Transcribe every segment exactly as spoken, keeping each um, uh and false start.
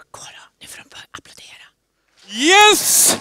Kolla, nu får de börja applådera. Yes!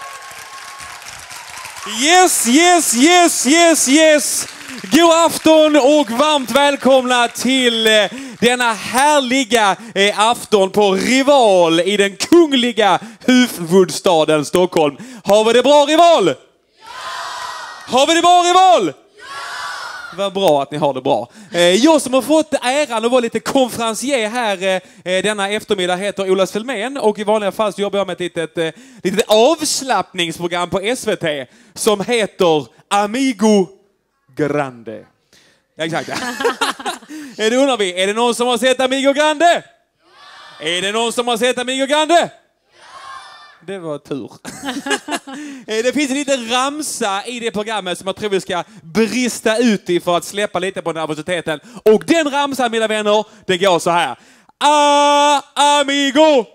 Yes, yes, yes, yes, yes! God afton och varmt välkomna till eh, denna härliga eh, afton på Rival i den kungliga huvudstaden Stockholm. Har vi det bra, Rival? Ja! Har vi det bra, Rival? Vad bra att ni har det bra. Jag som har fått äran att vara lite konferencier här denna eftermiddag heter Ola Svelmén och i vanliga fall så jobbar jag med ett litet, litet avslappningsprogram på S V T som heter Amigo Grande. Ja, exakt. Det undrar vi, är det någon som har sett Amigo Grande? Ja. Är det någon som har sett Amigo Grande? Det var tur. Det finns en liten ramsa i det programmet som jag tror vi ska brista ut i för att släppa lite på nervositeten. Och den ramsan, mina vänner, det går så här. A amigo!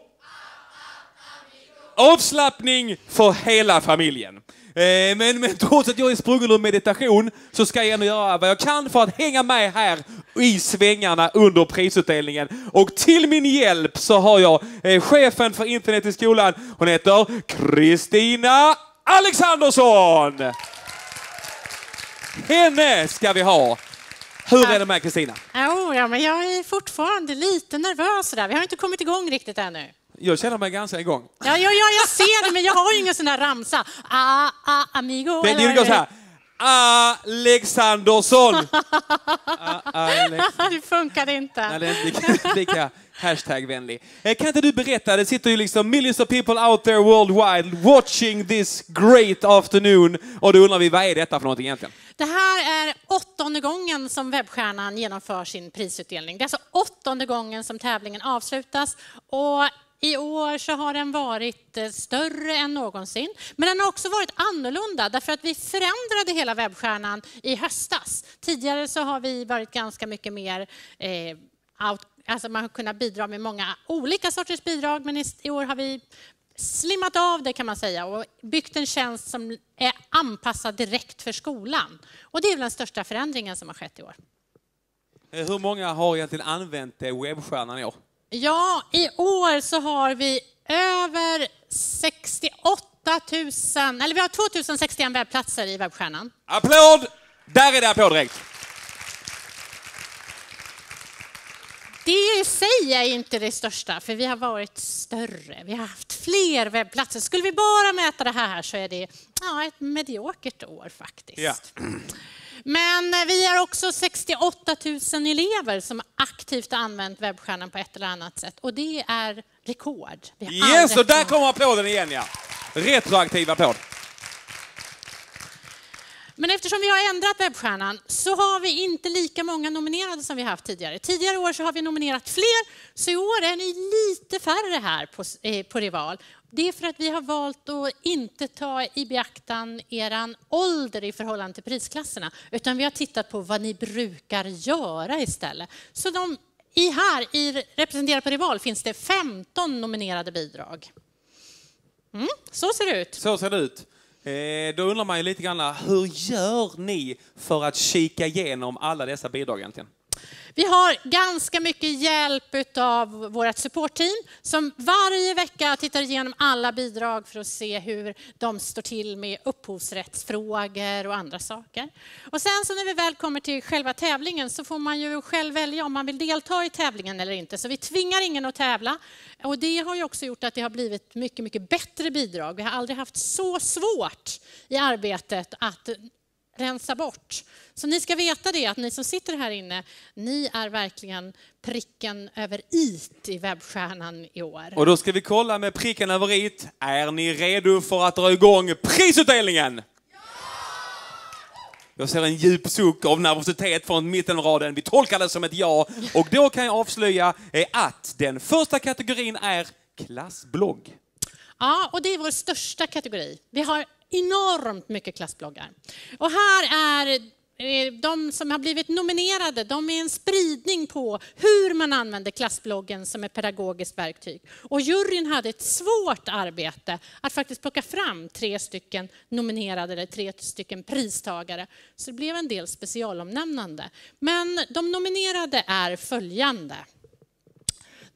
Avslappning för hela familjen. Men, men trots att jag är sprungen ur meditation så ska jag ändå göra vad jag kan för att hänga med här i svängarna under prisutdelningen. Och till min hjälp så har jag eh, chefen för internet i skolan. Hon heter Kristina Alexandersson. Henne ska vi ha. Hur är det med Kristina? Oh, ja, men jag är fortfarande lite nervös där. Vi har inte kommit igång riktigt ännu. Jag känner mig ganska igång. Ja, ja, ja, jag ser det, men jag har ju ingen sån där ramsa. Ah, ah, amigo. Det, det går så här. Alexandersson. ah, Alex... Det funkade inte. Nej, det är lika, lika hashtag-vänlig. Kan inte du berätta, det sitter ju liksom millions of people out there worldwide watching this great afternoon. Och då undrar vi, vad är detta för någonting egentligen? Det här är åttonde gången som Webbstjärnan genomför sin prisutdelning. Det är alltså åttonde gången som tävlingen avslutas. Och i år så har den varit större än någonsin. Men den har också varit annorlunda därför att vi förändrade hela Webbstjärnan i höstas. Tidigare så har vi varit ganska mycket mer eh, out, alltså man har kunnat bidra med många olika sorters bidrag, men i, i år har vi slimmat av det kan man säga och byggt en tjänst som är anpassad direkt för skolan. Och det är den största förändringen som har skett i år. Hur många har egentligen använt Webbstjärnan i år? Ja, i år så har vi över sextioåtta tusen, eller vi har tvåtusen sextioen webbplatser i Webbstjärnan. Applåd! Där är det applåd direkt. Det i sig är inte det största, för vi har varit större. Vi har haft fler webbplatser. Skulle vi bara mäta det här så är det ja, ett mediokert år faktiskt. Ja. Men vi har också sextioåtta tusen elever som aktivt har använt Webbstjärnan på ett eller annat sätt. Och det är rekord. Yes, och där kommer applåden igen, ja. Retroaktiv applåd. Men eftersom vi har ändrat Webbstjärnan så har vi inte lika många nominerade som vi haft tidigare. Tidigare år så har vi nominerat fler, så i år är ni lite färre här på, eh, på Rival. Det är för att vi har valt att inte ta i beaktan eran ålder i förhållande till prisklasserna. Utan vi har tittat på vad ni brukar göra istället. Så de, i här, i representerat på Rival, finns det femton nominerade bidrag. Mm, så ser det ut. Så ser det ut. Eh, då undrar man ju lite grann, hur gör ni för att kika igenom alla dessa bidrag egentligen? Vi har ganska mycket hjälp av vårt supportteam som varje vecka tittar igenom alla bidrag för att se hur de står till med upphovsrättsfrågor och andra saker. Och sen så när vi väl kommer till själva tävlingen så får man ju själv välja om man vill delta i tävlingen eller inte. Så vi tvingar ingen att tävla. Och det har ju också gjort att det har blivit mycket, mycket bättre bidrag. Vi har aldrig haft så svårt i arbetet att rensa bort. Så ni ska veta det, att ni som sitter här inne, ni är verkligen pricken över it i Webbstjärnan i år. Och då ska vi kolla med pricken över it. Är ni redo för att dra igång prisutdelningen? Ja! Jag ser en djup suck av nervositet från mittenraden. Vi tolkar det som ett ja. Och då kan jag avslöja att den första kategorin är klassblogg. Ja, och det är vår största kategori. Vi har enormt mycket klassbloggar. Och här är de som har blivit nominerade, de är en spridning på hur man använder klassbloggen som ett pedagogiskt verktyg. Och juryn hade ett svårt arbete att faktiskt plocka fram tre stycken nominerade eller tre stycken pristagare. Så det blev en del specialomnämnande. Men de nominerade är följande.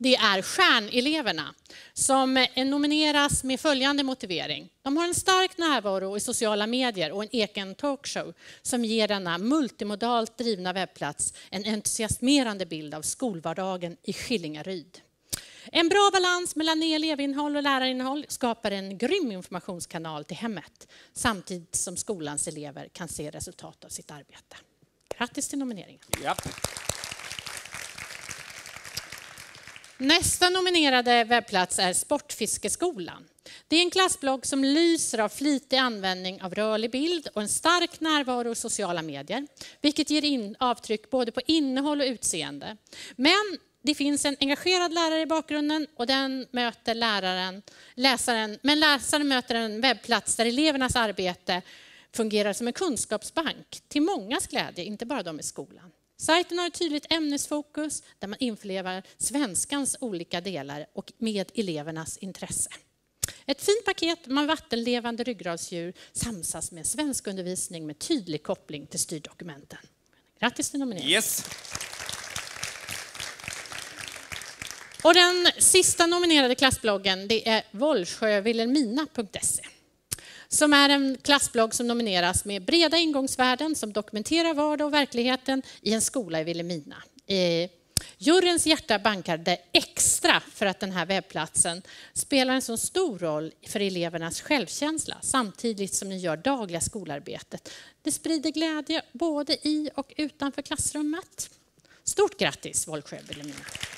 det är stjärneleverna som nomineras med följande motivering. De har en stark närvaro i sociala medier och en egen talkshow som ger denna multimodalt drivna webbplats en entusiasmerande bild av skolvardagen i Skillingaryd. En bra balans mellan elevinnehåll och lärarinnehåll skapar en grym informationskanal till hemmet samtidigt som skolans elever kan se resultat av sitt arbete. Grattis till nomineringen. Ja. Nästa nominerade webbplats är Sportfiskeskolan. Det är en klassblogg som lyser av flitig användning av rörlig bild och en stark närvaro i sociala medier, vilket ger in avtryck både på innehåll och utseende. Men det finns en engagerad lärare i bakgrunden och den möter läraren, läsaren, men läsaren möter en webbplats där elevernas arbete fungerar som en kunskapsbank till mångas glädje, inte bara de i skolan. Sajten har ett tydligt ämnesfokus där man införlevar svenskans olika delar och med elevernas intresse. Ett fint paket med vattenlevande ryggradsdjur samsas med svensk undervisning med tydlig koppling till styrdokumenten. Grattis till nomineringen. Yes. Och den sista nominerade klassbloggen det är vollsjö vilhelmina punkt se. Som är en klassblogg som nomineras med breda ingångsvärden som dokumenterar vardag och verkligheten i en skola i Vilhelmina. Eh, juryns hjärta bankade extra för att den här webbplatsen spelar en så stor roll för elevernas självkänsla samtidigt som ni gör dagliga skolarbetet. Det sprider glädje både i och utanför klassrummet. Stort grattis Vollsjö Vilhelmina.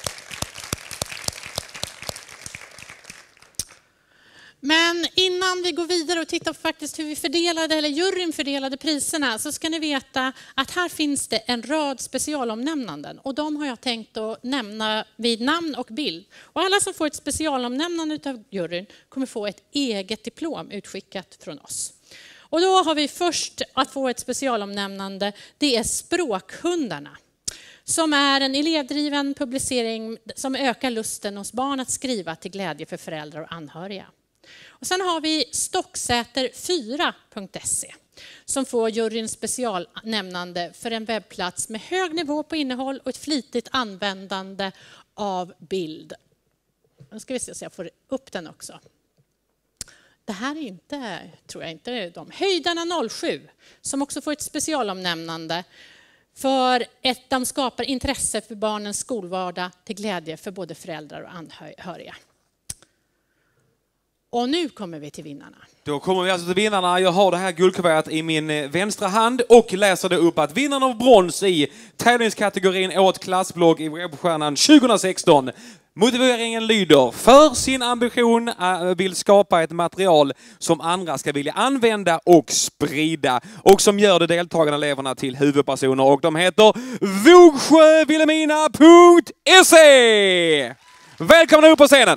Men innan vi går vidare och tittar på faktiskt hur vi fördelade, eller juryn fördelade priserna, så ska ni veta att här finns det en rad specialomnämnanden. Och de har jag tänkt att nämna vid namn och bild. Och alla som får ett specialomnämnande av juryn kommer få ett eget diplom utskickat från oss. Och då har vi först att få ett specialomnämnande, det är Språkhundarna. Som är en elevdriven publicering som ökar lusten hos barn att skriva till glädje för föräldrar och anhöriga. Och sen har vi stocksäter fyra punkt se som får juryns specialnämnande för en webbplats med hög nivå på innehåll och ett flitigt användande av bild. Nu ska vi se så jag får upp den också. Det här är inte, tror jag inte, de. Höjdarna noll sju som också får ett specialomnämnande för att de skapar intresse för barnens skolvardag till glädje för både föräldrar och anhöriga. Och nu kommer vi till vinnarna. Då kommer vi alltså till vinnarna. Jag har det här guldkuvertet i min vänstra hand och läser det upp att vinnaren av brons i tävlingskategorin Åt klassblogg i Webbstjärnan tjugohundrasexton. Motiveringen lyder: för sin ambition vill skapa ett material som andra ska vilja använda och sprida och som gör de deltagande eleverna till huvudpersoner, och de heter vollsjö vilhelmina punkt se. Välkomna upp på scenen!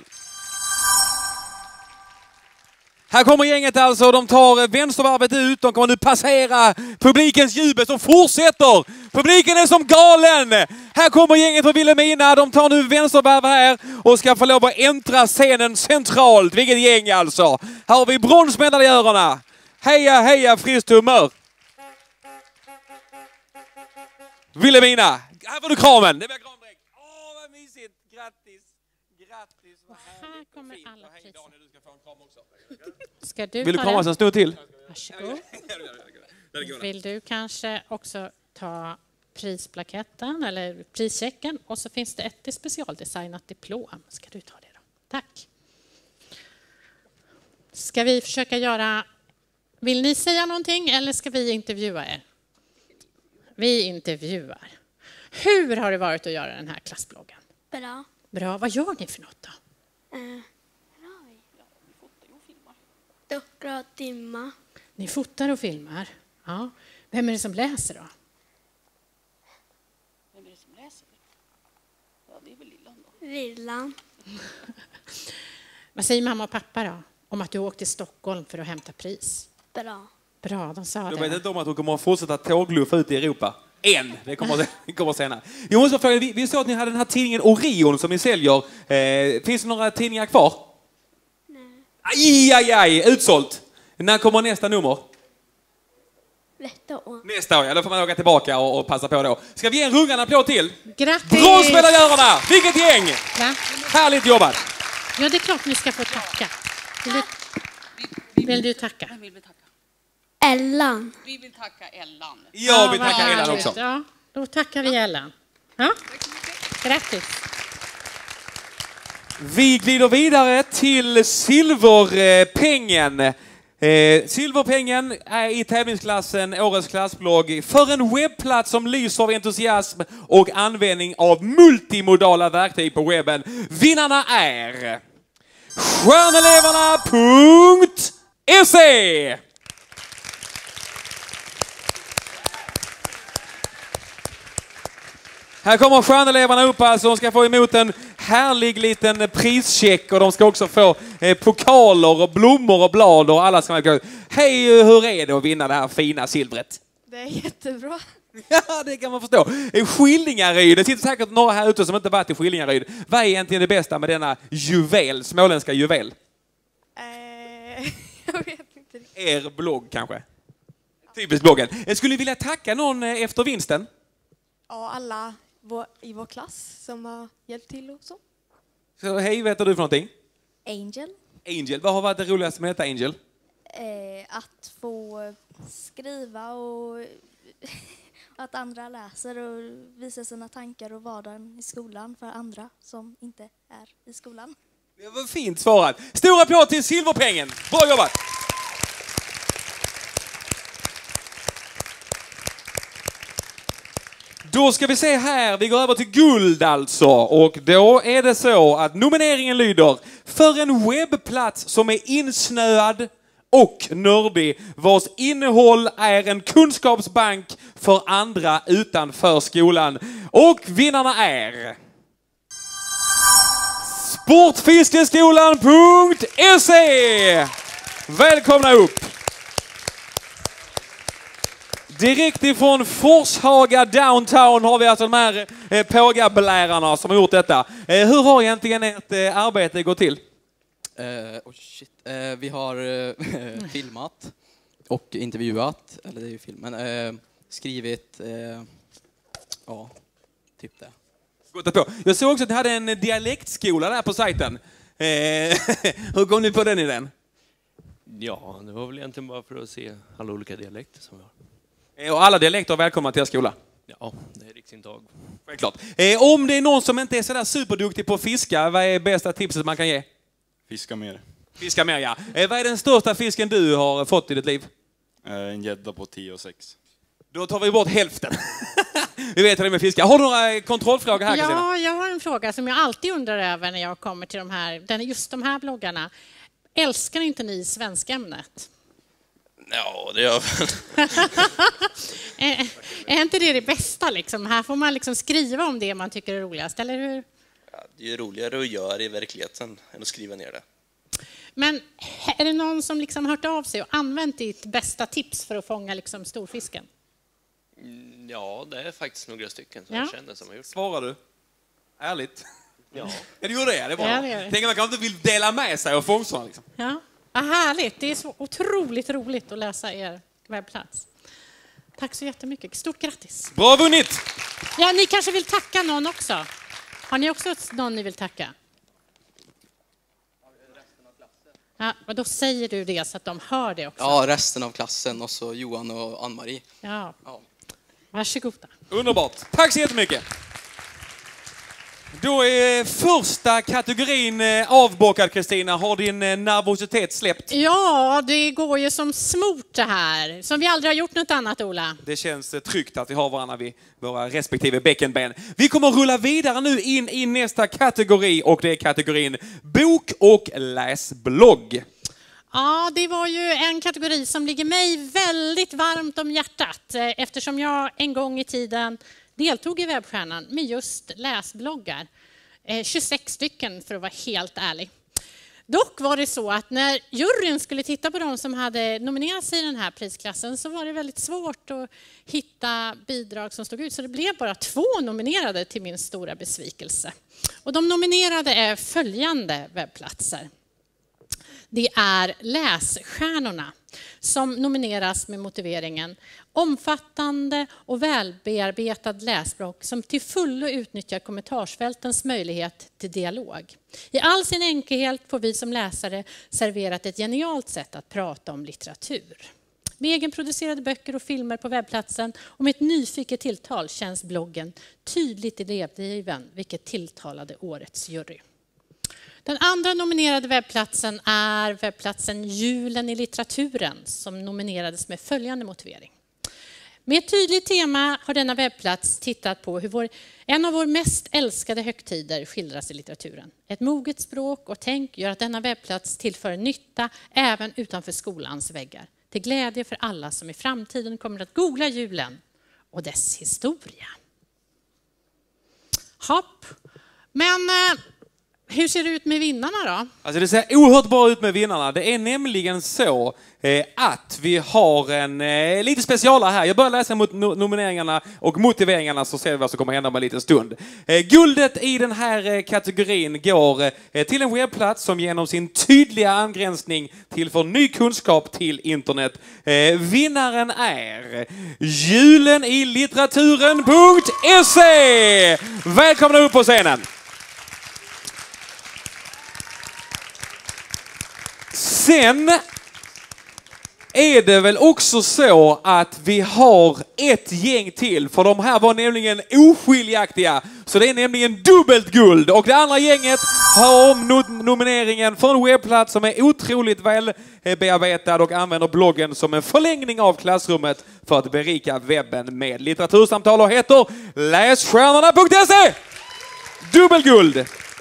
Här kommer gänget alltså, de tar vänstervarvet ut, de kommer nu passera publikens jubel som fortsätter. Publiken är som galen. Här kommer gänget på Vilhelmina, de tar nu vänstervarv här och ska få lov att äntra scenen centralt. Vilket gäng alltså. Här har vi bronsmedaljörerna. Heja, heja, friskt humör. Vilhelmina, här får du kramen. Det blir kram direkt. Åh, vad mysigt. Grattis. Grattis. Vad här kommer alla priser. Du ska få en kram också. Ska du Vill du ta komma den? en stund till? Varsågod. Vill du kanske också ta prisplaketten eller prischecken, och så finns det ett specialdesignat diplom. Ska du ta det då? Tack. Ska vi försöka göra... Vill ni säga någonting eller ska vi intervjua er? Vi intervjuar. Hur har det varit att göra den här klassbloggen? Bra. Bra. Vad gör ni för något då? Eh, Dockor och dimma. Ni fotar och filmar. Ja. Vem är det som läser då? Vem är det som läser? Ja, det är väl Lillan då. Lillan. Vad säger mamma och pappa då om att du åkte till Stockholm för att hämta pris? Bra. Bra, de sa Jag det. vet inte om att hon kommer att fortsätta tågluffa ut i Europa. En, det kommer, det kommer senare. Jag måste fråga, vi, vi såg att ni hade den här tidningen Orion som ni säljer. Eh, finns det några tidningar kvar? Nej. Aj, aj, aj, utsålt. När kommer nästa nummer? Nästa år. Nästa år, ja. Då får man åka tillbaka och, och passa på då. Ska vi ge en rungande applåd till? Grattis! Bronsmedaljörerna! Vilket gäng! Ja. Härligt jobbat! ja, det är klart ni ska få tacka. Vill du, vill du tacka? Vem vill vi tacka? Ellan. Vi vill tacka Ellan. Jag vill vad tacka Ellan härligt. också. Ja, då tackar vi Ellan. Ja. Grattis! Vi glider vidare till silverpengen. Eh, silverpengen är i tävlingsklassen Årets klassblogg för en webbplats som lyser av entusiasm och användning av multimodala verktyg på webben. Vinnarna är stjärneleverna punkt se. Här kommer stjärneleverna upp, alltså de ska få emot en härlig liten prischeck och de ska också få eh, pokaler och blommor och blad och alla ska gå. Hej, hur är det att vinna det här fina silvret? Det är jättebra. Ja, det kan man förstå. Skillingaryd, det sitter säkert några här ute som inte varit i Skillingaryd. Vad är egentligen det bästa med denna juvel, småländska juvel? Eh, jag vet inte riktigt. Er blogg kanske? Typiskt bloggen. Jag skulle vilja tacka någon eh, efter vinsten. Ja, alla vår, i vår klass som har hjälpt till och så. Så hej, vet du för någonting? Angel. Angel, vad har varit det roligaste med detta, Angel? Eh, att få skriva och att andra läser och visar sina tankar och vardagen i skolan för andra som inte är i skolan. Det var fint svarat. Stor applåd till silverpengen. Bra jobbat! Då ska vi se här, vi går över till guld alltså. Och då är det så att nomineringen lyder för en webbplats som är insnöad och nördig, vars innehåll är en kunskapsbank för andra utanför skolan. Och vinnarna är sportfiskeskolan punkt se. Välkomna upp! Direkt ifrån Forshaga downtown har vi alltså de här eh, pågablärarna som har gjort detta. Eh, hur har egentligen ert eh, arbete gått till? Uh, oh shit. Uh, vi har uh, filmat och intervjuat, eller det är ju filmen, uh, skrivit, uh, ja, typ det. Gott på. Jag såg också att ni hade en dialektskola där på sajten. Eh, hur kom ni på den idén? Ja, det var väl egentligen bara för att se alla olika dialekter som vi har. Eh, och alla dialekter är välkomna till er skola. Ja, det är riksintag. Självklart. Eh, om det är någon som inte är sådär superduktig på att fiska, vad är bästa tipset man kan ge? Fiska mer. Fiska mer, ja. Eh, vad är den största fisken du har fått i ditt liv? Eh, en gädda på tio och sex. Då tar vi bort hälften. Vi vet hur det är med fiskar. Har du några kontrollfrågor här, Kristina? Ja, jag har en fråga som jag alltid undrar över när jag kommer till de här, just de här bloggarna. Älskar inte ni svenskämnet? Ja, det gör väl. är, är inte det det bästa? Liksom? Här får man liksom skriva om det man tycker är roligast, eller hur? Ja, det är ju roligare att göra i verkligheten än att skriva ner det. Men är det någon som liksom hört av sig och använt ditt bästa tips för att fånga liksom storfisken? Mm, ja, det är faktiskt några stycken som Ja. jag känner som har gjort. Svarar du? Ärligt? Ja. Ja, du gjorde det. Det var Ja, det gör det. Tänk om man kanske inte vill dela med sig av fångsterna. Liksom. Ja, vad härligt. Det är så otroligt roligt att läsa er webbplats. Tack så jättemycket. Stort grattis. Bra vunnit! Ja, ni kanske vill tacka någon också? Har ni också någon ni vill tacka? Ja, och då säger du det så att de hör det också. Ja, resten av klassen och så Johan och Ann-Marie. Ja. Ja. Varsågoda. Underbart. Tack så jättemycket. Då är första kategorin avbockad, Kristina. Har din nervositet släppt? Ja, det går ju som smort det här. Som vi aldrig har gjort något annat, Ola. Det känns tryggt att vi har varandra vid våra respektive bäckenben. Vi kommer att rulla vidare nu in i nästa kategori och det är kategorin bok- och läsblogg. Ja, det var ju en kategori som ligger mig väldigt varmt om hjärtat eftersom jag en gång i tiden deltog i Webbstjärnan med just läsbloggar. tjugosex stycken för att vara helt ärlig. Dock var det så att när juryn skulle titta på de som hade nominerat sig i den här prisklassen så var det väldigt svårt att hitta bidrag som stod ut. Så det blev bara två nominerade till min stora besvikelse. Och de nominerade är följande webbplatser. Det är Lässtjärnorna som nomineras med motiveringen omfattande och välbearbetad läsblock som till fullo utnyttjar kommentarsfältens möjlighet till dialog. I all sin enkelhet får vi som läsare serverat ett genialt sätt att prata om litteratur. Med egenproducerade böcker och filmer på webbplatsen och med ett nyfiket tilltal känns bloggen tydligt elevdriven, vilket tilltalade årets jury. Den andra nominerade webbplatsen är webbplatsen Julen i litteraturen som nominerades med följande motivering. Med ett tydligt tema har denna webbplats tittat på hur vår, en av våra mest älskade högtider skildras i litteraturen. Ett moget språk och tänk gör att denna webbplats tillför nytta även utanför skolans väggar. Till glädje för alla som i framtiden kommer att googla julen och dess historia. Hopp. Men hur ser det ut med vinnarna då? Alltså det ser oerhört bra ut med vinnarna. Det är nämligen så eh, att vi har en eh, lite specialare här. Jag börjar läsa mot no- nomineringarna och motiveringarna så ser vi vad som kommer hända om en liten stund. Eh, guldet i den här eh, kategorin går eh, till en webbplats som genom sin tydliga angränsning tillför ny kunskap till internet. Eh, vinnaren är julen i litteraturen punkt se. Välkomna upp på scenen. Sen är det väl också så att vi har ett gäng till. För de här var nämligen oskiljaktiga. Så det är nämligen dubbelt guld. Och det andra gänget har om no- nomineringen för en webbplats som är otroligt väl bearbetad och använder bloggen som en förlängning av klassrummet för att berika webben med litteratursamtal och heter lässtjärnorna punkt se. Dubbelguld.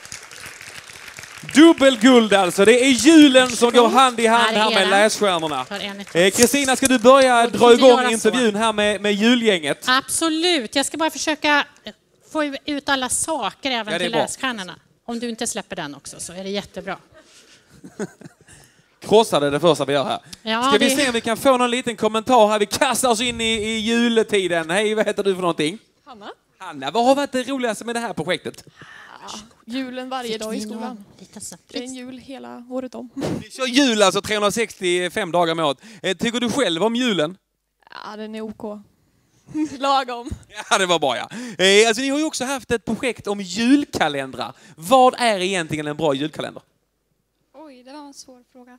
Dubbelguld alltså. Det är julen som går hand i hand här med lässtjärnorna. Kristina, ska du börja dra igång intervjun här med, med julgänget? Absolut. Jag ska bara försöka få ut alla saker även ja, till lässtjärnorna. Om du inte släpper den också så är det jättebra. Krossade det första vi gör här. Ja, ska vi det... se om vi kan få någon liten kommentar här. Vi kastar oss in i, i juletiden. Hej, vad heter du för någonting? Hanna. Hanna, vad har varit det roligaste med det här projektet? Ja, julen varje dag i skolan. Det är en jul hela året om. Vi kör jul alltså trehundrasextiofem dagar med året. Tycker du själv om julen? Ja, den är OK. Lagom. Ja, det var bra ja. Eh, alltså, ni har ju också haft ett projekt om julkalendrar. Vad är egentligen en bra julkalender? Oj, det var en svår fråga.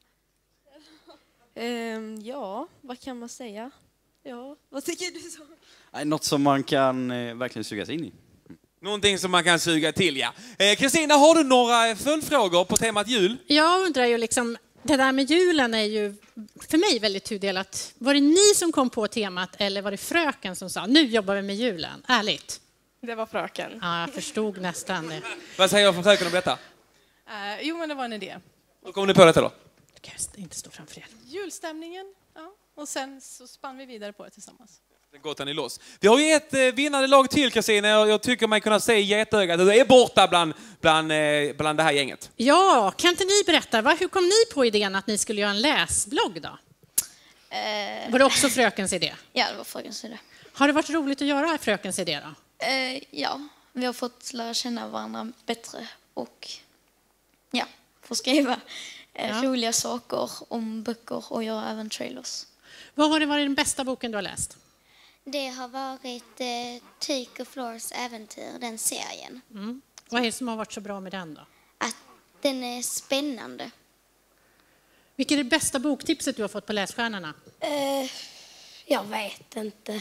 Um, ja, vad kan man säga? Ja, vad tycker du så? Nej, något som man kan eh, verkligen suga sig in i. Någonting som man kan suga till, ja. Kristina, eh, har du några följdfrågor på temat jul? Jag undrar ju liksom, det där med julen är ju för mig väldigt tudelat. Var det ni som kom på temat eller var det fröken som sa, nu jobbar vi med julen? Ärligt. Det var fröken. Ja, jag förstod nästan det. Vad säger jag för fröken om detta? Uh, jo, men det var en idé. Hur kom ni på detta då? Du kan inte stå framför er. Julstämningen, ja. Och sen så spann vi vidare på det tillsammans. Gott ni loss. Vi har ju ett eh, vinnande lag till, Kristina. Jag, jag tycker man kan se i getögat att du är borta bland, bland, eh, bland det här gänget. Ja, kan inte ni berätta, va? Hur kom ni på idén att ni skulle göra en läsblogg då? Eh, var det också frökens idé? Ja, det var frökens idé. Har det varit roligt att göra frökens idé då? Eh, ja, vi har fått lära känna varandra bättre och ja, få skriva eh, ja. roliga saker om böcker och göra även trailers. Vad har det varit den bästa boken du har läst? Det har varit eh, Tycho Flors äventyr, den serien. Mm. Vad är det som har varit så bra med den då? Att den är spännande. Vilket är det bästa boktipset du har fått på lässtjärnorna? Eh, jag vet inte.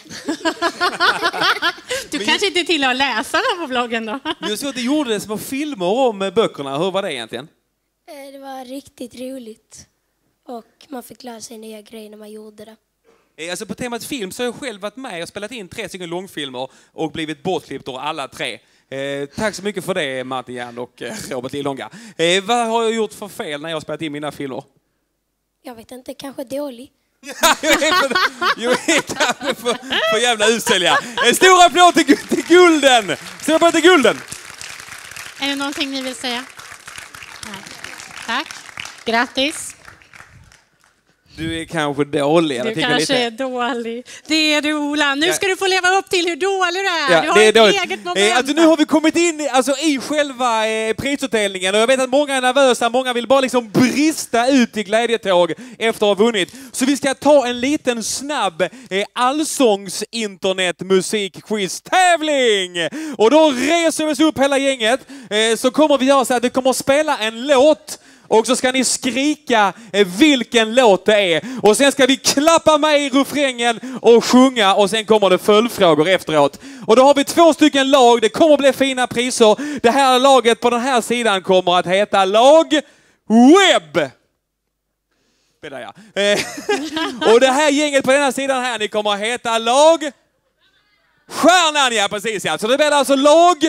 Du kanske inte tillhör läsarna på bloggen då? Jag såg att det gjordes små filmer om böckerna. Hur var det egentligen? Eh, det var riktigt roligt. Och man fick lära sig nya grejer när man gjorde det. Alltså på temat film så har jag själv varit med och spelat in tre stycken långfilmer och blivit bortklippt ur alla tre. Eh, tack så mycket för det, Martin Järn och eh, Robert Lillånga. Eh, vad har jag gjort för fel när jag har spelat in mina filmer? Jag vet inte, kanske dålig. Jo, kanske för, för jävla usälja. En stor applåd till, till Gulden! Stor applåd till Gulden! Är det någonting ni vill säga? Nej. Tack. Grattis. Du är kanske dålig. Du kanske lite. är dålig. Det är du, Ola. Nu ska ja. du få leva upp till hur dålig du är. Ja, du har det är ett dåligt. eget moment. Eh, alltså, nu har vi kommit in alltså, i själva eh, prisutdelningen och jag vet att många är nervösa. Många vill bara liksom brista ut i glädjetåg efter att ha vunnit. Så vi ska ta en liten snabb eh, allsångs internet musikquiz-tävling. Och då reser vi oss upp hela gänget. Eh, så kommer vi göra så att vi kommer att spela en låt. Och så ska ni skrika vilken låt det är. Och sen ska vi klappa med i refrängen och sjunga. Och sen kommer det följdfrågor efteråt. Och då har vi två stycken lag. Det kommer att bli fina priser. Det här laget på den här sidan kommer att heta lag Webb. Det ja. Och det här gänget på den här sidan här, ni kommer att heta lag Stjärnan. Ja, precis ja. Så det blir alltså lag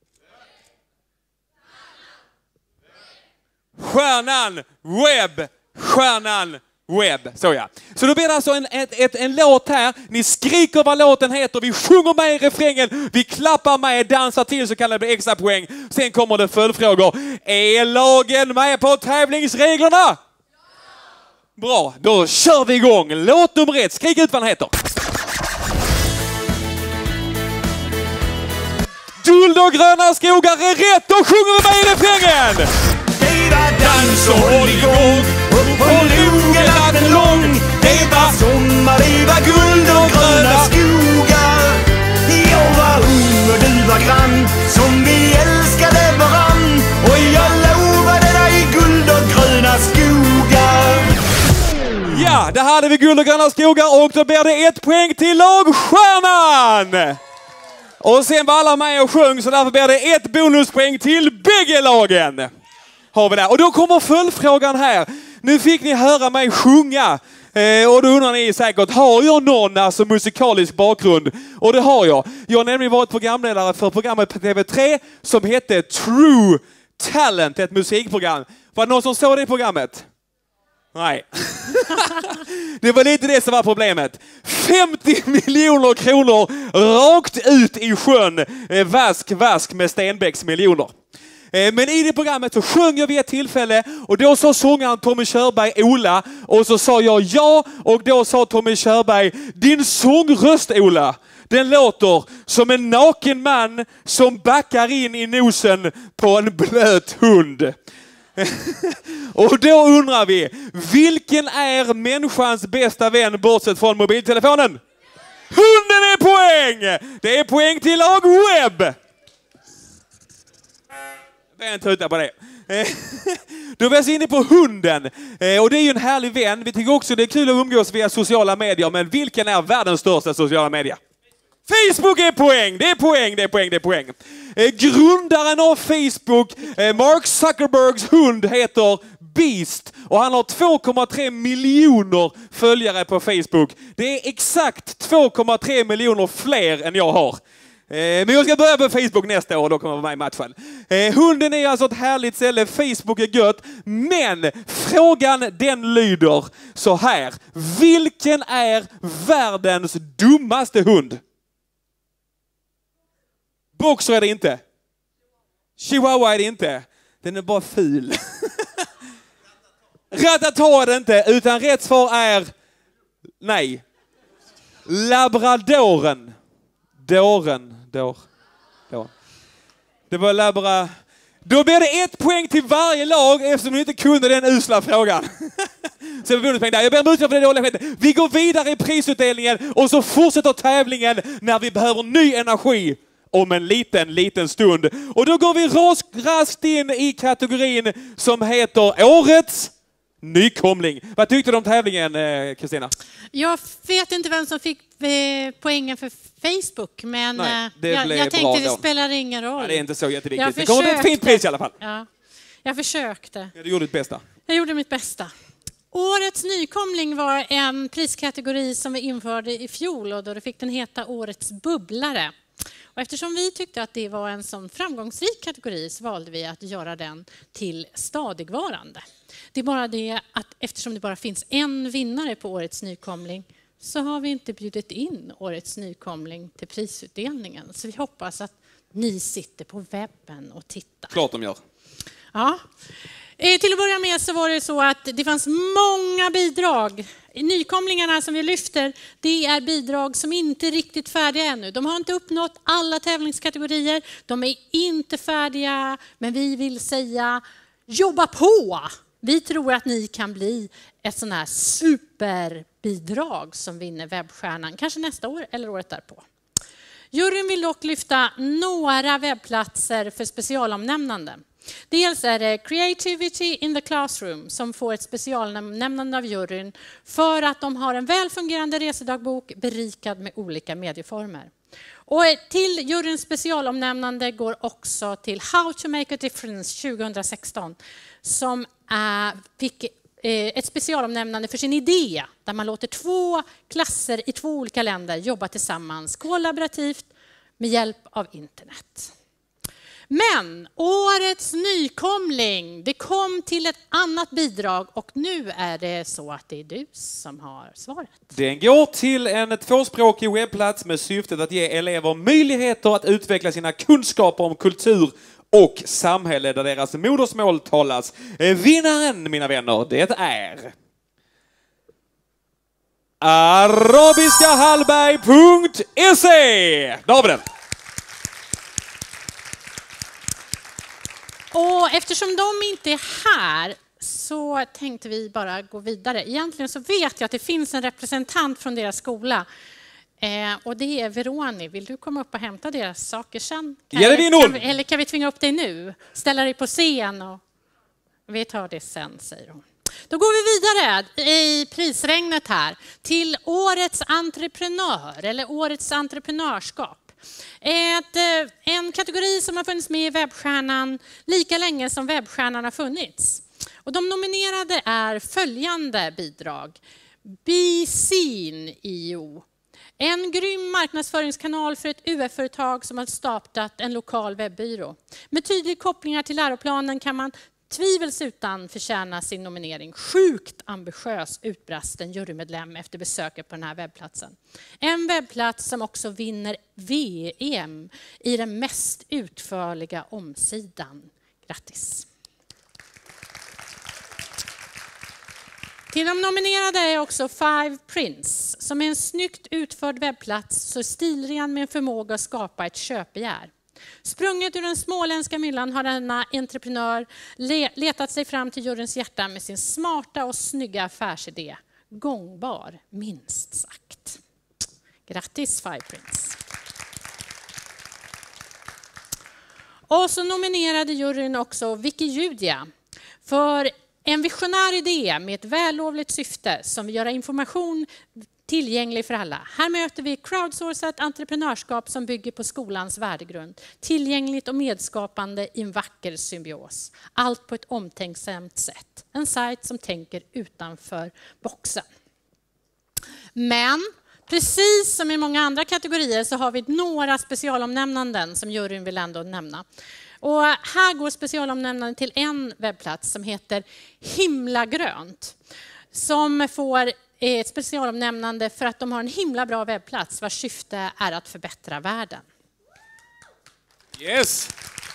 Stjärnan Webb, Stjärnan Webb. Så ja. Så då blir det alltså en, ett, ett, en låt här. Ni skriker vad låten heter. Vi sjunger med i refrängen. Vi klappar med, dansar till så kan det bli extra poäng. Sen kommer det följdfrågor. Är lagen med på tävlingsreglerna? Bra, då kör vi igång. Låt nummer ett. Skrik ut vad den heter. Guld och gröna skogar är rätt. Då sjunger vi med i refrängen. Dans och håll igång, upp på logen natten lång. Det var sommar, det var guld och gröna skogar. Jag var ung och du var grann, som vi älskade varann. Och jag lovade dig guld och gröna skogar. Ja, där hade vi guld och gröna skogar och då blir det ett poäng till Lagstjärnan. Och sen var alla med och sjöng så därför blir det ett bonuspoäng till bägge lagen. Har vi där. Och då kommer följdfrågan här. Nu fick ni höra mig sjunga. Eh, och då undrar ni säkert, har jag någon alltså musikalisk bakgrund? Och det har jag. Jag har nämligen varit programledare för programmet på T V tre som hette True Talent, ett musikprogram. Var det någon som såg det programmet? Nej. Det var lite det som var problemet. femtio miljoner kronor rakt ut i sjön. Eh, vask, vask med Stenbecks miljoner. Men i det programmet så sjöng jag vid ett tillfälle och då sa sångaren Tommy Körberg Ola och så sa jag ja och då sa Tommy Körberg din sångröst Ola, den låter som en naken man som backar in i nosen på en blöt hund. Och då undrar vi, vilken är människans bästa vän bortsett från mobiltelefonen? Hunden är poäng! Det är poäng till lag Webb! En tuta på det. Då är vi alltså inne på hunden. Och det är ju en härlig vän. Vi tycker också det är kul att umgås via sociala medier. Men vilken är världens största sociala media? Facebook är poäng. Det är poäng, det är poäng, det är poäng. Grundaren av Facebook, Mark Zuckerbergs hund, heter Beast. Och han har två komma tre miljoner följare på Facebook. Det är exakt två komma tre miljoner fler än jag har. Men jag ska börja på Facebook nästa år och då kommer jag vara med i matchen. Eh, hunden är alltså ett härligt ställe, Facebook är gött. Men frågan den lyder så här. Vilken är världens dummaste hund? Boxer är det inte. Chihuahua är det inte. Den är bara ful. Ratata är det inte, utan rätt svar är nej. Labradoren. Dåren. Då. Då. Det var labra. Då blir det ett poäng till varje lag eftersom du inte kunde den usla frågan. Så vi bonuspoäng där. Jag ber om ursäkt för det dåliga skedet. Vi går vidare i prisutdelningen och så fortsätter tävlingen när vi behöver ny energi om en liten, liten stund. Och då går vi ras- raskt in i kategorin som heter Årets nykomling. Vad tyckte du om tävlingen, Kristina? Jag vet inte vem som fick poängen för Facebook, men Nej, det jag, jag tänkte att det spelar ingen roll. Ja, det är inte så jätteviktigt. Jag det kommer ett fint pris i alla fall. Ja, jag försökte. Ja, du gjorde ditt bästa. Jag gjorde mitt bästa. Årets nykomling var en priskategori som vi införde i fjol och då fick den heta Årets bubblare. Och eftersom vi tyckte att det var en sån framgångsrik kategori så valde vi att göra den till stadigvarande. Det är bara det att eftersom det bara finns en vinnare på Årets nykomling så har vi inte bjudit in Årets nykomling till prisutdelningen. Så vi hoppas att ni sitter på webben och tittar. Klart de gör. Ja. Eh, till att börja med så var det så att det fanns många bidrag. Nykomlingarna som vi lyfter, det är bidrag som inte är riktigt färdiga ännu. De har inte uppnått alla tävlingskategorier. De är inte färdiga, men vi vill säga jobba på. Vi tror att ni kan bli ett sån här superbidrag som vinner Webbstjärnan. Kanske nästa år eller året därpå. Juryn vill dock lyfta några webbplatser för specialomnämnande. Dels är det Creativity in the Classroom som får ett specialomnämnande av juryn för att de har en välfungerande resedagbok berikad med olika medieformer. Och till juryns specialomnämnande går också till How to make a difference tjugohundrasexton som är, fick ett specialomnämnande för sin idé där man låter två klasser i två olika länder jobba tillsammans kollaborativt med hjälp av internet. Men årets nykomling, det kom till ett annat bidrag och nu är det så att det är du som har svaret. Den går till en tvåspråkig webbplats med syftet att ge elever möjligheter att utveckla sina kunskaper om kultur och samhälle där deras modersmål talas. Vinnaren, mina vänner, det är arabiskahallberg punkt se. Där har vi den. Och eftersom de inte är här så tänkte vi bara gå vidare. Egentligen så vet jag att det finns en representant från deras skola. Eh, och det är Veroni. Vill du komma upp och hämta deras saker sen? Kan, ja, det är kan vi, eller kan vi tvinga upp dig nu? Ställa dig på scen och vi tar det sen, säger hon. Då går vi vidare i prisregnet här till årets entreprenör eller årets entreprenörskap. Ett, en kategori som har funnits med i Webbstjärnan lika länge som Webbstjärnan har funnits. Och de nominerade är följande bidrag. Be Seen I O. En grym marknadsföringskanal för ett U F-företag som har startat en lokal webbyrå. Med tydliga kopplingar till läroplanen kan man tvivelsutan förtjäna sin nominering. Sjukt ambitiös, utbrast en jurymedlem efter besöket på den här webbplatsen. En webbplats som också vinner V M i den mest utförliga omsidan. Grattis! Till de nominerade är också Five Prints som är en snyggt utförd webbplats så stilren med en förmåga att skapa ett köpbegär. Sprunget ur den småländska myllan har denna entreprenör letat sig fram till juryns hjärta med sin smarta och snygga affärsidé. Gångbar, minst sagt. Grattis Five Prints! Och så nominerade juryn också Wikijudia för en visionär idé med ett vällovligt syfte som vill göra information tillgänglig för alla. Här möter vi crowdsourcat entreprenörskap som bygger på skolans värdegrund. Tillgängligt och medskapande i en vacker symbios. Allt på ett omtänksamt sätt. En sajt som tänker utanför boxen. Men precis som i många andra kategorier så har vi några specialomnämnanden som juryn vill ändå nämna. Och här går specialomnämnanden till en webbplats som heter Himlagrönt. Som får ett specialomnämnande för att de har en himla bra webbplats vars syfte är att förbättra världen. Yes!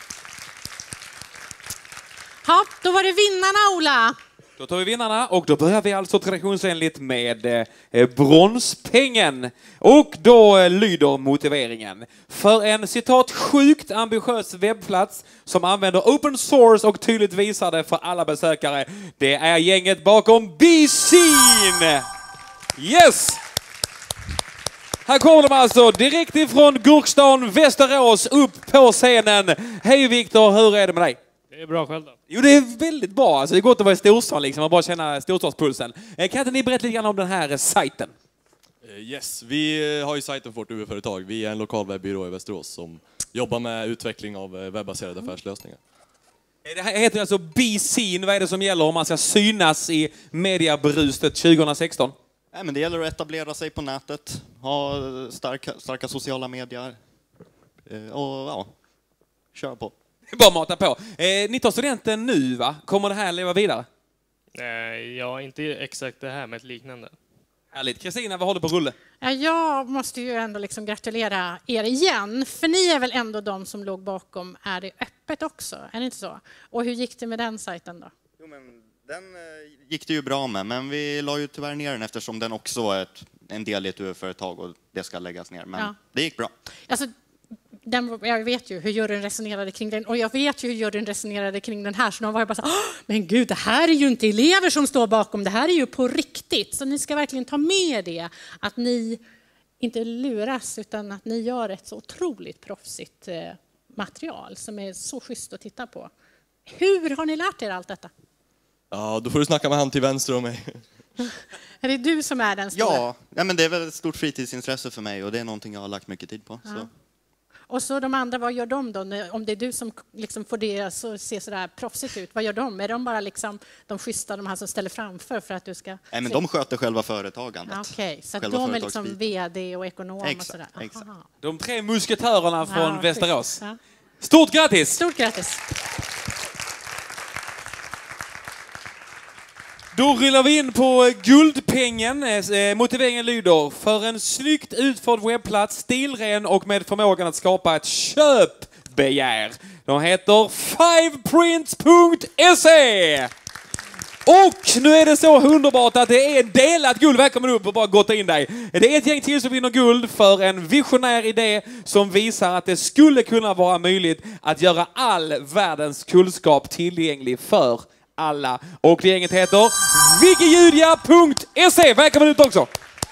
Ja, då var det vinnarna, Ola. Då tar vi vinnarna och då börjar vi alltså traditionsenligt med eh, bronspengen. Och då eh, lyder motiveringen. För en citat sjukt ambitiös webbplats som använder open source och tydligt visar det för alla besökare. Det är gänget bakom Be Seen! Yes! Här kommer de alltså direkt ifrån Gurkstan, Västerås, upp på scenen. Hej Viktor, hur är det med dig? Det är bra själv då. Jo, det är väldigt bra. Alltså, det är gott att vara i storstan liksom och bara känna storstadspulsen. Kan inte ni berätta lite grann om den här sajten? Yes, vi har ju sajten för vårt U F-företag. Vi är en lokal webbyrå i Västerås som jobbar med utveckling av webbaserade affärslösningar. Det här heter alltså Be Seen. Vad är det som gäller om man ska synas i mediabrustet tjugohundrasexton? Nej, men det gäller att etablera sig på nätet, ha starka, starka sociala medier och ja, köra på. Bara mata på. Eh, ni tar studenten nu, va? Kommer det här leva vidare? Nej, ja, inte exakt det här, med ett liknande. Härligt. Kristina, vad har du på rulle? Ja, jag måste ju ändå liksom gratulera er igen. För ni är väl ändå de som låg bakom Är det öppet också? Är det inte så? Och hur gick det med den sajten då? Den eh, gick det ju bra med, men vi la ju tyvärr ner den eftersom den också är ett, en del i ett U F-företag och det ska läggas ner. Men Ja. det gick bra. Alltså, den, jag vet ju hur juryn resonerade kring den och jag vet ju hur juryn resonerade kring den här. Så de var ju bara så här, men gud, det här är ju inte elever som står bakom, det här är ju på riktigt. Så ni ska verkligen ta med det, att ni inte luras utan att ni gör ett så otroligt proffsigt eh, material som är så schysst att titta på. Hur har ni lärt er allt detta? Ja, då får du snacka med han till vänster om mig. Är det du som är den stora? Ja, ja men det är väl ett stort fritidsintresse för mig och det är någonting jag har lagt mycket tid på. Ja. Så. Och så de andra, vad gör de då? Om det är du som liksom får det att se så där proffsigt ut, vad gör de? Är de bara liksom de schyssta, de här som ställer framför för att du ska... Nej, men de sköter själva företagandet. Okej, okay, så själva de är liksom vd och ekonom exakt, och sådär. Exakt. De tre musketörerna från ja, Västerås. Ja. Stort grattis! Stort grattis! Då rullar vi in på guldpengen. Motiveringen lyder: för en snyggt utförd webbplats, stilren och med förmågan att skapa ett köpbegär. De heter fiveprints punkt se. Och nu är det så underbart att det är delat guld. Välkommen upp och bara gotta in dig. Det är ett gäng till som vinner guld för en visionär idé som visar att det skulle kunna vara möjligt att göra all världens kunskap tillgänglig för alla. Och det gänget heter wikijudia punkt se. Välkommen ut också.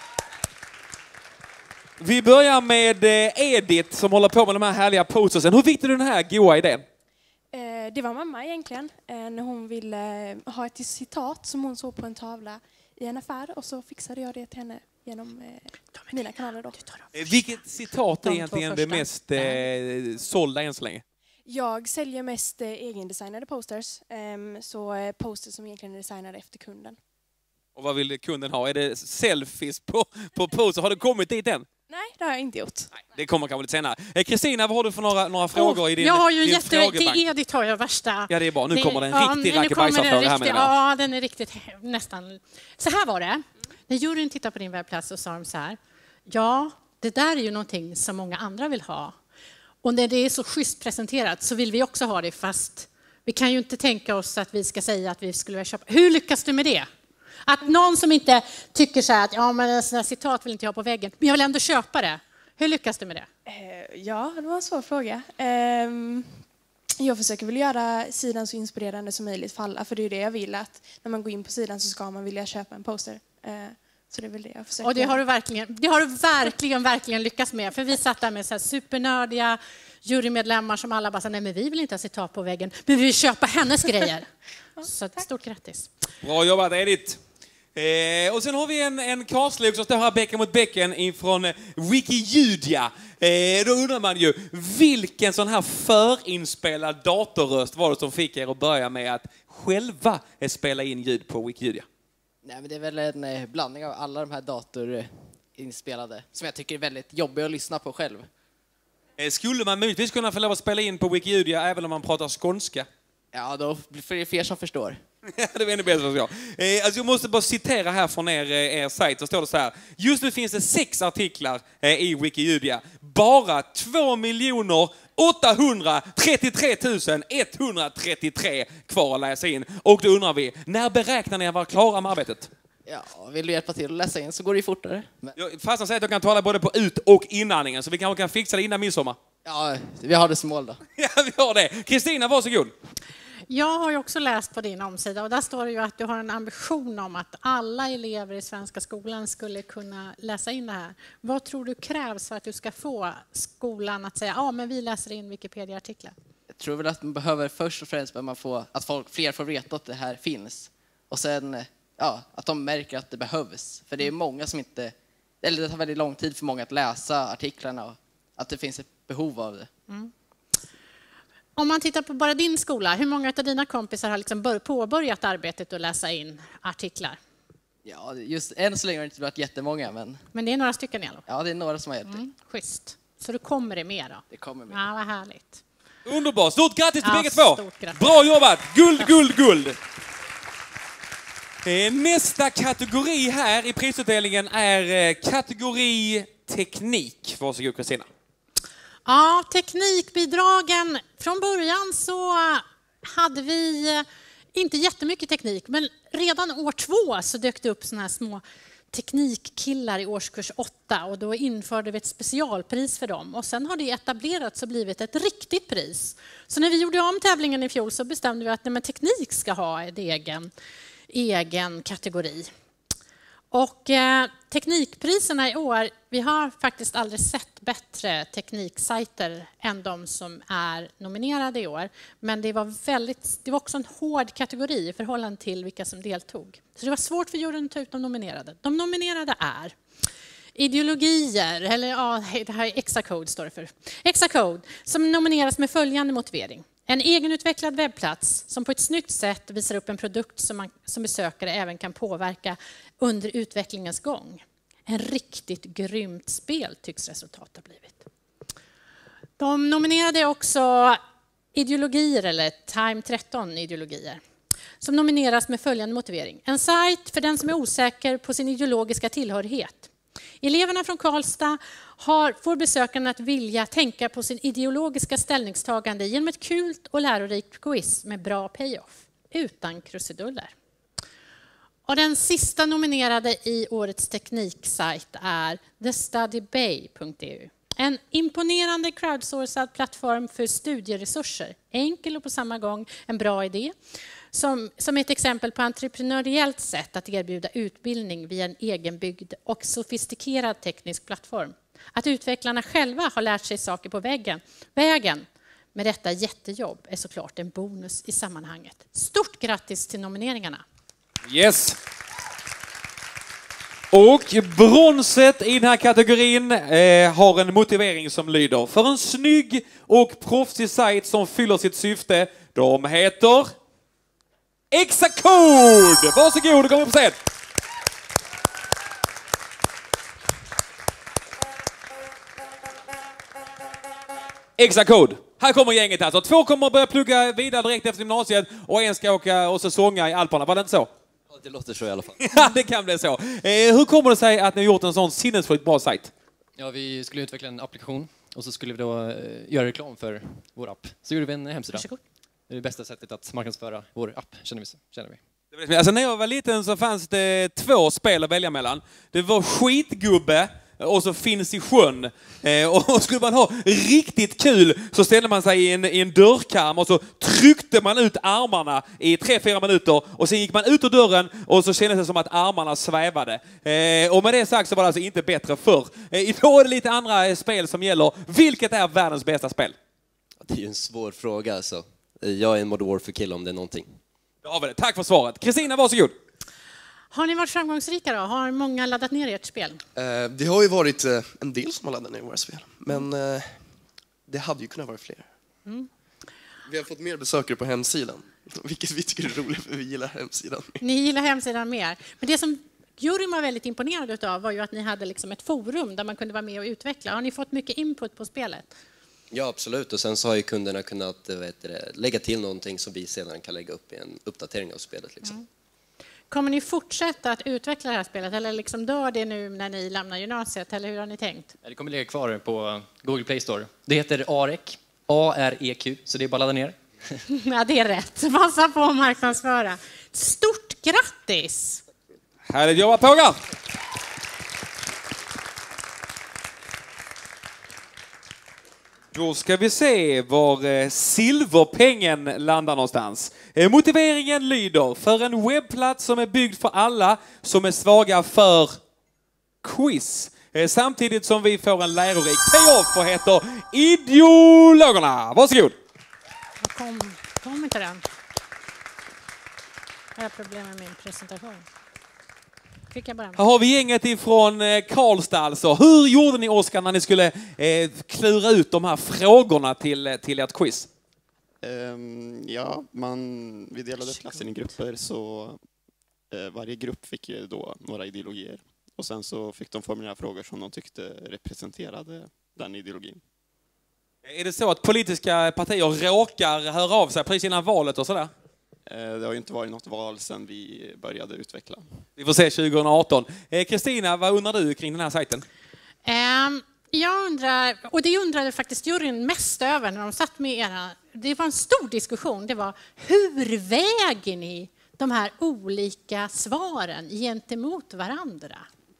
Vi börjar med Edith som håller på med de här härliga postersen. Hur fick du den här goa idén? Det var mamma egentligen, när hon ville ha ett citat som hon såg på en tavla i en affär och så fixade jag det till henne genom mina kanaler då. Vilket citat är egentligen det mest eh, sålda än så länge? Jag säljer mest eh, egendesignade posters, eh, så eh, posters som egentligen är designade efter kunden. Och vad vill kunden ha? Är det selfies på, på poster? Har det kommit dit än? Nej, det har jag inte gjort. Nej, det kommer kanske lite senare. Kristina, vad har du för några, några frågor oh, i din Jag har ju din jätte... Till Edith har jag värsta... Ja, det är bra. Nu det, kommer det en ja, riktig nu rackebajsarfråga här med den. Ja, den är riktigt nästan... Så här var det. Mm. När juryn tittade på din webbplats så sa de så här: ja, det där är ju någonting som många andra vill ha. Och när det är så schysst presenterat så vill vi också ha det, fast vi kan ju inte tänka oss att vi ska säga att vi skulle vilja köpa. Hur lyckas du med det? Att någon som inte tycker så här att ja, men en sån här citat vill inte jag ha på väggen, men jag vill ändå köpa det. Hur lyckas du med det? Ja, det var en svår fråga. Jag försöker väl göra sidan så inspirerande som möjligt för alla, för det är det jag vill, att när man går in på sidan så ska man vilja köpa en poster. Så det är väl det jag försöker. Och det har du verkligen, det har du verkligen, verkligen lyckats med. För vi satt där med så här supernördiga jurymedlemmar som alla bara sa, nej men vi vill inte ha citat på väggen, men vi vill köpa hennes grejer. Så stort grattis. Bra jobbat Edith. Eh, och sen har vi en, en karlslok som står här bäcken mot bäcken ifrån Wikijudia. Eh, då undrar man ju, vilken sån här förinspelad datorröst var det som fick er att börja med att själva spela in ljud på Wikijudia? Nej, men det är väl en blandning av alla de här datorinspelade som jag tycker är väldigt jobbig att lyssna på själv. Eh, skulle man möjligtvis kunna få lov att spela in på Wikijudia även om man pratar skånska? Ja, då blir det fler som förstår. Det var ännu bättre som jag. Eh, alltså jag måste bara citera här från er, er sajt. Så står det så här: just nu finns det sex artiklar eh, i Wikijudia. Bara två miljoner åttahundratrettiotre tusen etthundratrettiotre kvar att läsa in. Och då undrar vi, när beräknar ni att vara klara med arbetet? Ja, vill du hjälpa till att läsa in så går det ju fortare. Men... Fast säger att jag kan tala både på ut- och inandningen, så vi kanske kan fixa det innan midsommar. Ja, vi har det som mål då. Ja, vi har det. Kristina, varsågod. Jag har ju också läst på din omsida och där står det ju att du har en ambition om att alla elever i svenska skolan skulle kunna läsa in det här. Vad tror du krävs för att du ska få skolan att säga, ja men vi läser in Wikipedia-artiklar? Jag tror väl att man behöver först och främst att man får, att folk, fler får veta att det här finns. Och sen ja, att de märker att det behövs. För det är många som inte, eller det tar väldigt lång tid för många att läsa artiklarna och att det finns ett behov av det. Mm. Om man tittar på bara din skola, hur många av dina kompisar har liksom påbörjat arbetet att läsa in artiklar? Ja, just än så länge har det inte varit jättemånga. Men, men det är några stycken i alla fall? Ja, det är några som har hjälpt. Mm, schysst. Så du kommer det med då? Det kommer med. Ja, vad härligt. Underbart. Stort grattis till ja, bägge två. Grattis. Bra jobbat. Guld, guld, guld. Nästa kategori här i prisutdelningen är kategori teknik. Varsågod Kristina. Ja, teknikbidragen. Från början så hade vi inte jättemycket teknik, men redan år två så dök det upp såna här små teknikkillar i årskurs åtta och då införde vi ett specialpris för dem. Och sen har det etablerats och blivit ett riktigt pris. Så när vi gjorde om tävlingen i fjol så bestämde vi att nej, men teknik ska ha en egen, egen kategori. Och eh, teknikpriserna i år, vi har faktiskt aldrig sett bättre tekniksajter än de som är nominerade i år. Men det var, väldigt, det var också en hård kategori i förhållande till vilka som deltog. Så det var svårt för juryn att ta ut de nominerade. De nominerade är ideologier, eller ja, det här är Exacode står det för. Exacode, som nomineras med följande motivering. En egenutvecklad webbplats som på ett snyggt sätt visar upp en produkt som, man, som besökare även kan påverka under utvecklingens gång. En riktigt grymt spel tycks resultatet ha blivit. De nominerade också ideologier, eller Time tretton ideologier, som nomineras med följande motivering. En sajt för den som är osäker på sin ideologiska tillhörighet. Eleverna från Karlstad har, får besökarna att vilja tänka på sin ideologiska ställningstagande genom ett kul och lärorikt quiz med bra payoff, utan krusiduller. Och den sista nominerade i årets tekniksajt är the study bay punkt e u. En imponerande crowdsourcad plattform för studieresurser. Enkel och på samma gång en bra idé. Som, som ett exempel på entreprenöriellt sätt att erbjuda utbildning via en egenbyggd och sofistikerad teknisk plattform. Att utvecklarna själva har lärt sig saker på väggen, vägen med detta jättejobb är såklart en bonus i sammanhanget. Stort grattis till nomineringarna! Yes! Och bronset i den här kategorin eh, har en motivering som lyder: för en snygg och proffsig sajt som fyller sitt syfte. De heter Exacode! Varsågod, kom upp sen! Exacode. Här kommer gänget alltså. Två kommer att börja plugga vidare direkt efter gymnasiet och en ska åka och så sånga i Alperna. Var det inte så? Ja, det låter så i alla fall. Ja, det kan bli så. Eh, hur kommer det sig att ni har gjort en sån sinnessjukt bra sajt? Ja, vi skulle utveckla en applikation och så skulle vi då eh, göra reklam för vår app. Så gjorde vi en hemsida. Varsågod. Det är det bästa sättet att marknadsföra vår app, känner vi. Känner vi. Alltså, när jag var liten så fanns det två spel att välja mellan. Det var Skitgubbe och så Finns i sjön. Eh, och skulle man ha riktigt kul så ställde man sig i en, i en dörrkarm och så tryckte man ut armarna i tre, fyra minuter och sen gick man ut ur dörren och så kändes det som att armarna svävade. Eh, och med det sagt så var det alltså inte bättre förr. Eh, idag är det lite andra spel som gäller. Vilket är världens bästa spel? Det är ju en svår fråga alltså. Jag är en Modern Warfare-kille om det är någonting. Ja, det. Tack för svaret. Kristina, varsågod. Har ni varit framgångsrika då? Har många laddat ner ert spel? Eh, det har ju varit eh, en del som har laddat ner våra spel. Men eh, det hade ju kunnat vara fler. Mm. Vi har fått mer besökare på hemsidan. Vilket vi tycker är roligt för vi gillar hemsidan. Ni gillar hemsidan mer. Men det som juryn var väldigt imponerad av var ju att ni hade liksom ett forum där man kunde vara med och utveckla. Har ni fått mycket input på spelet? Ja, absolut. Och sen så har ju kunderna kunnat vet det, lägga till någonting som vi sedan kan lägga upp i en uppdatering av spelet. Liksom. Mm. Kommer ni fortsätta att utveckla det här spelet eller liksom dör det nu när ni lämnar gymnasiet? Eller hur har ni tänkt? Det kommer ligga kvar på Google Play Store. Det heter A R E Q. A R E Q, så det är bara ladda ner. Ja, det är rätt. Passa på att marknadsföra. Stort grattis! Härligt jobbat, Pågar! Då ska vi se var silverpengen landar någonstans. Motiveringen lyder: för en webbplats som är byggd för alla som är svaga för quiz. Samtidigt som vi får en lärorik payoff och heter Ideologerna. Varsågod. Kom, kom inte den. Jag har problem med min presentation. Fick jag bara en. Här har vi gänget ifrån Karlstad alltså. Hur gjorde ni, Oskar, när ni skulle eh, klura ut de här frågorna till, till ert quiz? Um, ja, man, vi delade klassen i grupper så eh, varje grupp fick ju då några ideologier. Och sen så fick de formulera frågor som de tyckte representerade den ideologin. Är det så att politiska partier råkar höra av sig precis innan valet och sådär? Det har ju inte varit något val sedan vi började utveckla. Vi får se tjugo arton. Kristina, vad undrar du kring den här sajten? Um, jag undrar, och det undrade faktiskt juryn mest över när de satt med era det var en stor diskussion. Det var hur väger ni de här olika svaren gentemot varandra?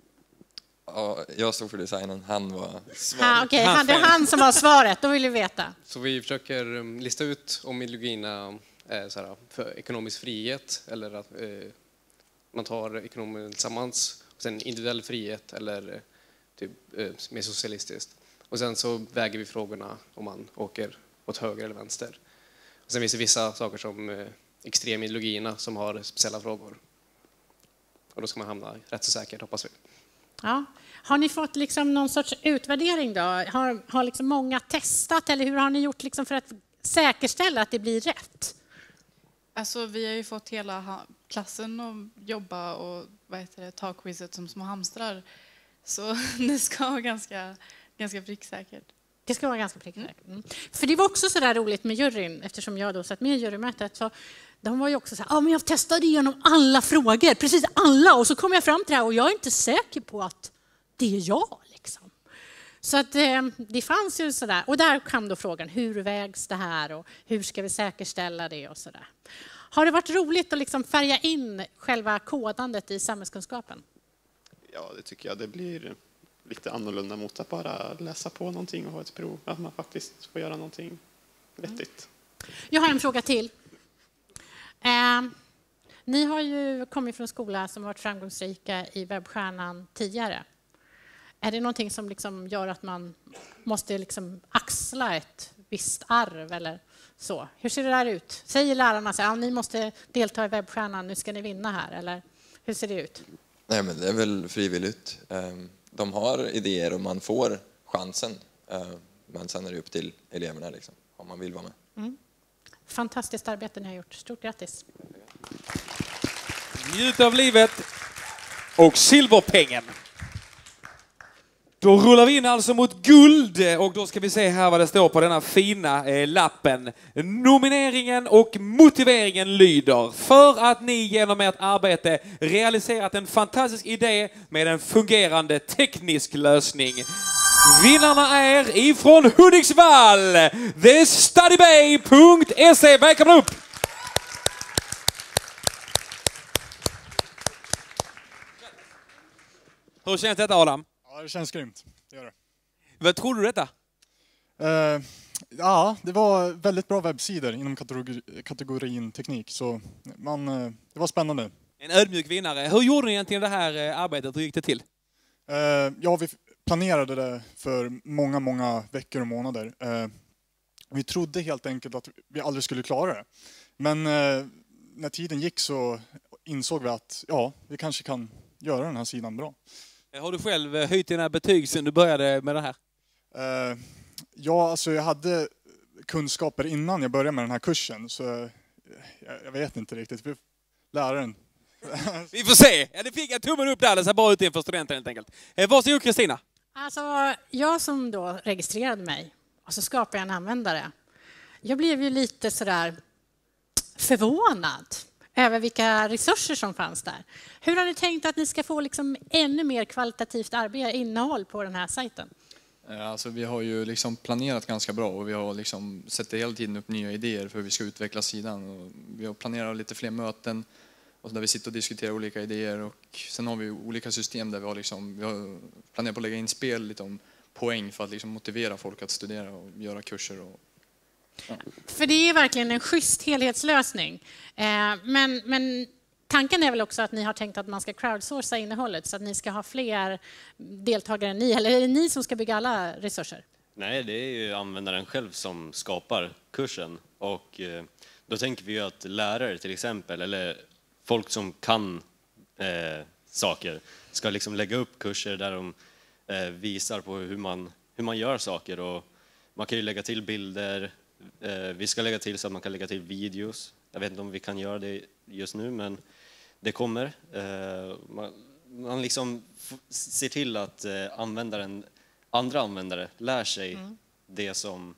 Ja, jag stod för designen, han var svaret. Ah, Okej, okay. Det är han som har svaret, då vill vi veta. Så vi försöker lista ut om ideologierna är så här, för ekonomisk frihet eller att eh, man tar ekonomin tillsammans, och sen individuell frihet eller typ eh, mer socialistiskt. Och sen så väger vi frågorna om man åker åt höger eller vänster. Och sen finns det vissa saker som eh, extremideologierna som har speciella frågor. Och då ska man hamna rätt så säkert, hoppas vi. Ja. Har ni fått liksom någon sorts utvärdering då? Har, har liksom många testat, eller hur har ni gjort liksom för att säkerställa att det blir rätt? Alltså, vi har ju fått hela klassen att jobba och vad heter det, ta quizet som små hamstrar. Så det ska vara ganska, ganska pricksäkert. Det ska vara ganska pricksäkert. Mm. För det var också så där roligt med juryn, eftersom jag då satt med i jurymötet. Så de var ju också så här, ja, men jag testade igenom alla frågor, precis alla. Och så kom jag fram till det här och jag är inte säker på att det är jag. Liksom. Så att eh, det fanns ju så där. Och där kom då frågan, hur vägs det här och hur ska vi säkerställa det och så där. Har det varit roligt att liksom färga in själva kodandet i samhällskunskapen? Ja, det tycker jag. Det blir lite annorlunda mot att bara läsa på någonting och ha ett prov. Att man faktiskt får göra någonting vettigt. Jag har en fråga till. Eh, ni har ju kommit från en skola som har varit framgångsrika i Webbstjärnan tidigare. Är det någonting som liksom gör att man måste liksom axla ett visst arv eller så? Hur ser det där ut? Säger lärarna att ja, ni måste delta i Webbstjärnan, nu ska ni vinna här? Eller hur ser det ut? Nej, men det är väl frivilligt. De har idéer och man får chansen. Men sen är det upp till eleverna liksom, om man vill vara med. Mm. Fantastiskt arbete ni har gjort. Stort grattis. Njut av livet och silverpengen. Då rullar vi in alltså mot guld och då ska vi se här vad det står på denna fina eh, lappen. Nomineringen och motiveringen lyder: för att ni genom ert arbete realiserat en fantastisk idé med en fungerande teknisk lösning. Vinnarna är ifrån Hudiksvall, the study bay punkt se. Välkomna upp! Hur känns detta, Adam? Ja, det känns grymt. Det gör det. Vad tror du detta? Uh, ja, det var väldigt bra webbsidor inom kategori, kategorin teknik. Så man, uh, det var spännande. En ödmjuk vinnare. Hur gjorde ni egentligen det här uh, arbetet? Hur gick det till? Uh, ja, vi planerade det för många, många veckor och månader. Uh, vi trodde helt enkelt att vi aldrig skulle klara det. Men uh, när tiden gick så insåg vi att ja, vi kanske kan göra den här sidan bra. Har du själv höjt dina betyg sedan du började med det här? Uh, ja, alltså jag hade kunskaper innan jag började med den här kursen. Så jag, jag vet inte riktigt. Läraren. Vi får se. Ja, det fick en tummen upp där. Det ser bra ut inför studenten helt enkelt. Eh, varsågod Kristina. Alltså, jag som då registrerade mig och så skapade jag en användare. Jag blev ju lite sådär förvånad över vilka resurser som fanns där. Hur har ni tänkt att ni ska få liksom ännu mer kvalitativt arbete, innehåll på den här sajten? Alltså, vi har ju liksom planerat ganska bra och vi har liksom sätter hela tiden upp nya idéer för hur vi ska utveckla sidan. Och vi har planerat lite fler möten och där vi sitter och diskuterar olika idéer. Och sen har vi olika system där vi har, liksom, vi har planerat på att lägga in spel lite om poäng för att liksom motivera folk att studera och göra kurser. Och, ja. För det är verkligen en schysst helhetslösning. Eh, men, men tanken är väl också att ni har tänkt att man ska crowdsourca innehållet så att ni ska ha fler deltagare än ni. Eller är det ni som ska bygga alla resurser? Nej, det är ju användaren själv som skapar kursen. Och eh, då tänker vi ju att lärare till exempel, eller folk som kan eh, saker, ska liksom lägga upp kurser där de eh, visar på hur man, hur man gör saker. Och man kan ju lägga till bilder. Eh, vi ska lägga till så att man kan lägga till videos. Jag vet inte om vi kan göra det just nu, men det kommer. Eh, man, man liksom f- ser till att eh, användaren, andra användare lär sig mm. det som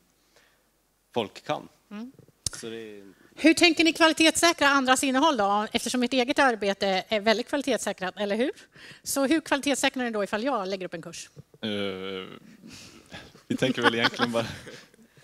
folk kan. Mm. Så det är... Hur tänker ni kvalitetssäkra andras innehåll då? Eftersom ert eget arbete är väldigt kvalitetssäkrat, eller hur? Så hur kvalitetssäkrar ni då ifall jag lägger upp en kurs? Uh, vi tänker väl egentligen bara...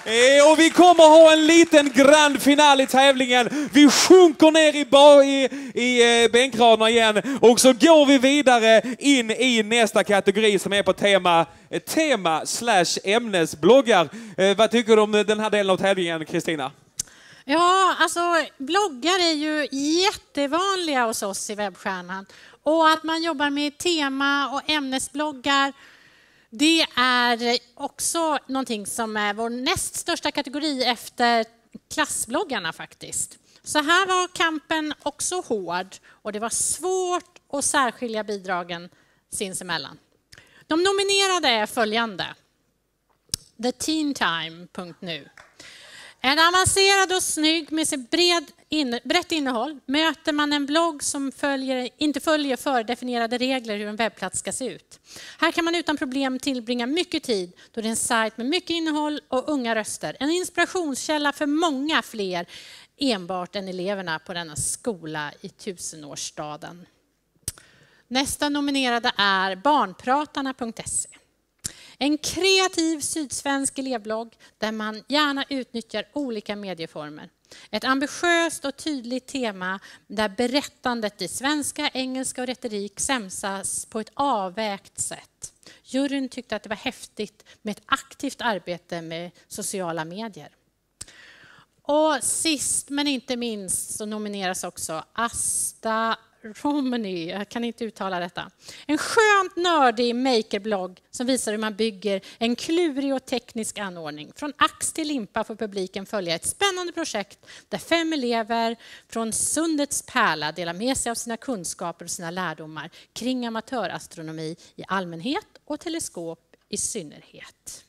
Eh, och vi kommer ha en liten grand final i tävlingen. Vi sjunker ner i, bar, i, i eh, bänkraderna igen och så går vi vidare in i nästa kategori som är på tema, eh, tema slash ämnesbloggar. Eh, vad tycker du om den här delen av tävlingen, Kristina? Ja, alltså bloggar är ju jättevanliga hos oss i Webbstjärnan. Och att man jobbar med tema och ämnesbloggar, det är också någonting som är vår näst största kategori efter klassbloggarna faktiskt. Så här var kampen också hård och det var svårt att särskilja bidragen sinsemellan. De nominerade är följande. the teen time punkt nu. En avancerad och snygg med sitt bred in, brett innehåll möter man en blogg som följer, inte följer fördefinierade regler hur en webbplats ska se ut. Här kan man utan problem tillbringa mycket tid då det är en sajt med mycket innehåll och unga röster. En inspirationskälla för många fler enbart än eleverna på denna skola i tusenårsstaden. Nästa nominerade är barnpratarna punkt se. En kreativ sydsvensk elevblogg där man gärna utnyttjar olika medieformer. Ett ambitiöst och tydligt tema där berättandet i svenska, engelska och retorik samsas på ett avvägt sätt. Juryn tyckte att det var häftigt med ett aktivt arbete med sociala medier. Och sist men inte minst så nomineras också Asta Romani, jag kan inte uttala detta. En skönt nördig makerblogg som visar hur man bygger en klurig och teknisk anordning. Från ax till limpa får publiken följa ett spännande projekt där fem elever från Sundets pärla delar med sig av sina kunskaper och sina lärdomar kring amatörastronomi i allmänhet och teleskop i synnerhet.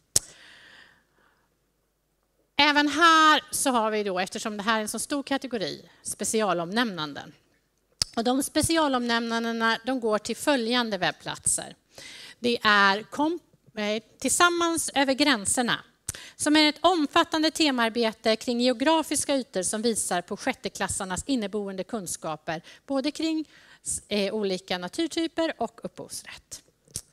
Även här så har vi då, eftersom det här är en så stor kategori, specialomnämnanden. Och de specialomnämnandena de går till följande webbplatser. Det är kom, eh, Tillsammans över gränserna, som är ett omfattande temarbete kring geografiska ytor som visar på sjätteklassarnas inneboende kunskaper, både kring eh, olika naturtyper och upphovsrätt.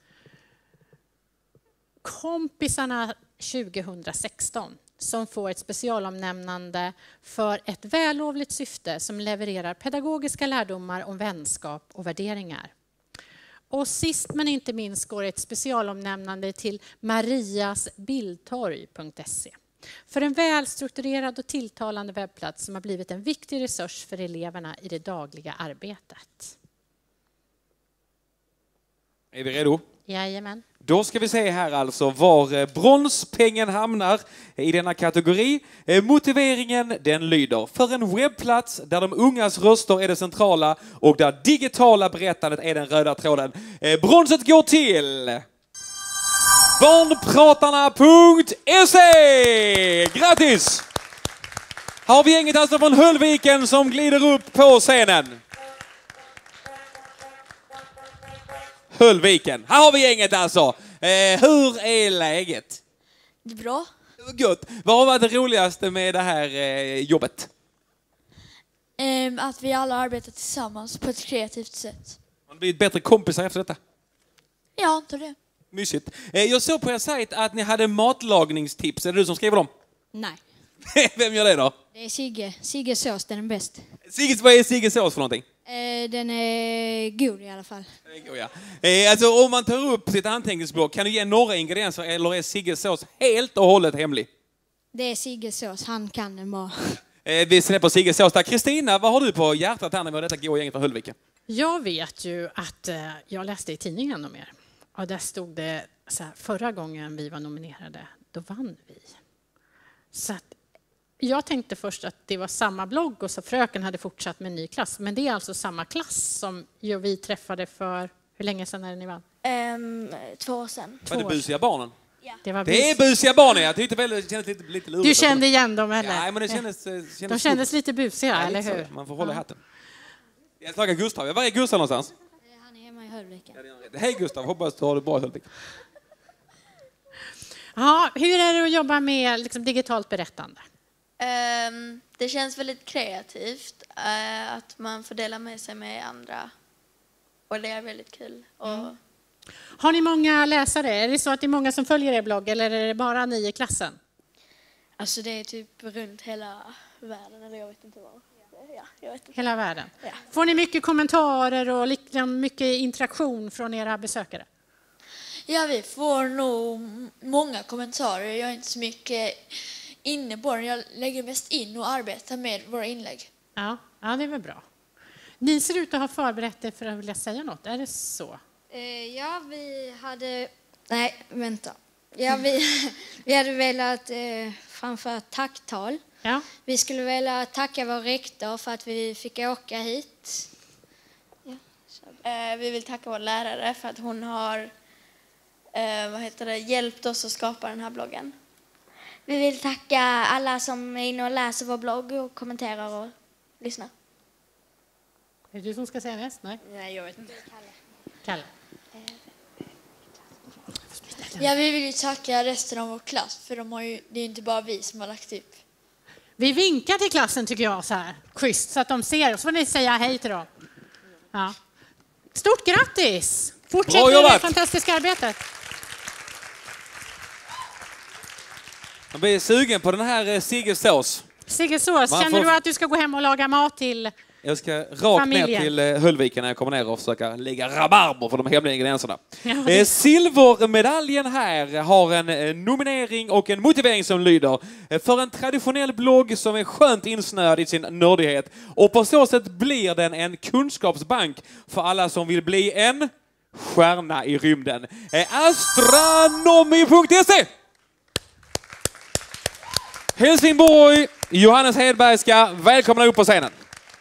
Kompisarna tjugohundrasexton. Som får ett specialomnämnande för ett vällovligt syfte som levererar pedagogiska lärdomar om vänskap och värderingar. Och sist men inte minst går ett specialomnämnande till mariasbildtorg punkt se. För en välstrukturerad och tilltalande webbplats som har blivit en viktig resurs för eleverna i det dagliga arbetet. Är vi redo? Jajamän. Då ska vi se här alltså var bronspengen hamnar i denna kategori. Motiveringen den lyder: för en webbplats där de ungas röster är det centrala och där digitala berättandet är den röda tråden. Bronset går till barnpratarna punkt se! Grattis! Har vi gänget alltså från Höllviken som glider upp på scenen? Höllviken. Här har vi gänget alltså. Eh, hur är läget? Det är bra. Gott. Vad har varit det roligaste med det här eh, jobbet? Ehm, att vi alla arbetar tillsammans på ett kreativt sätt. Har ni blivit bättre kompisar efter detta? Ja, inte det. Mysigt. Eh, jag såg på er sajt att ni hade matlagningstips. Är det du som skriver dem? Nej. Vem gör det då? Det är Sigge. Sigges sås, den är bäst. Sigges, vad är Sigges sås för någonting? Eh, den är god i alla fall. Oh ja. eh, alltså om man tar upp sitt anteckningsblock, kan du ge några ingredienser eller är Sigges sås helt och hållet hemlig? Det är Sigges sås, han kan den bara. Eh, vi släpper Sigges sås där. Kristina, vad har du på hjärtat här med detta goa gänget från Höllviken? Jag vet ju att eh, jag läste i tidningen om er. Och där stod det så här, förra gången vi var nominerade, då vann vi. Så att jag tänkte först att det var samma blogg och så fröken hade fortsatt med en ny klass. Men det är alltså samma klass som vi träffade för, hur länge sedan är det ni vann? Um, två år sedan. Var det busiga barnen? Ja. Det, var det är busiga barnen, jag tyckte väl, det kändes lite, lite lurigt. Du kände igen dem eller? Ja, men det kändes, kändes de kändes lite busiga, ja, eller hur? Så. Man får hålla i hatten. Jag slagar Gustav. Var är Gustav någonstans? Han är hemma i Höllviken. Hej Gustav, hoppas du har det bra i Höllviken. Ja, hur är det att jobba med liksom, digitalt berättande? Um, det känns väldigt kreativt uh, att man får dela med sig med andra. Och det är väldigt kul. Mm. Och... Har ni många läsare? Är det så att det är många som följer er blogg eller är det bara ni i klassen? Alltså det är typ runt hela världen, eller jag vet inte vad. Ja, jag vet inte. Hela världen. Ja. Får ni mycket kommentarer och liksom mycket interaktion från era besökare? Ja, vi får nog många kommentarer. Jag är inte så mycket inne på den. Jag lägger mest in och arbetar med våra inlägg. Ja, ja, det är väl bra. Ni ser ut att ha förberett er för att vilja säga något. Är det så? Eh, ja, vi hade... Nej, vänta. Ja, vi, vi hade velat eh, framföra tacktal. Ja. Vi skulle vilja tacka vår rektor för att vi fick åka hit. Ja. Eh, vi vill tacka vår lärare för att hon har eh, vad heter det, hjälpt oss att skapa den här bloggen. Vi vill tacka alla som är inne och läser vår blogg och kommenterar och lyssnar. Är det du som ska säga näst? Nej, Nej jag vet inte. Kalle. Ja, vi vill ju tacka resten av vår klass, för de har ju, det är inte bara vi som har lagt upp. Vi vinkar till klassen tycker jag så här. Schysst, så att de ser oss. Så får ni säga hej till dem. Ja. Stort grattis! Fortsätt med det fantastiska arbetet. Jag blir sugen på den här Siggesås. Siggesås, Man känner får- du att du ska gå hem och laga mat till Jag ska rakt familjen? ner till eh, Höllviken när jag kommer ner och försöka lägga rabarber för de hemliga ingredienserna. Ja, det- Eh, Silvermedaljen här har en eh, nominering och en motivering som lyder eh, för en traditionell blogg som är skönt insnöad i sin nördighet, och på så sätt blir den en kunskapsbank för alla som vill bli en stjärna i rymden. Eh, Astronomy punkt se. Helsingborg, Johannes Hedberg ska välkomna upp på scenen.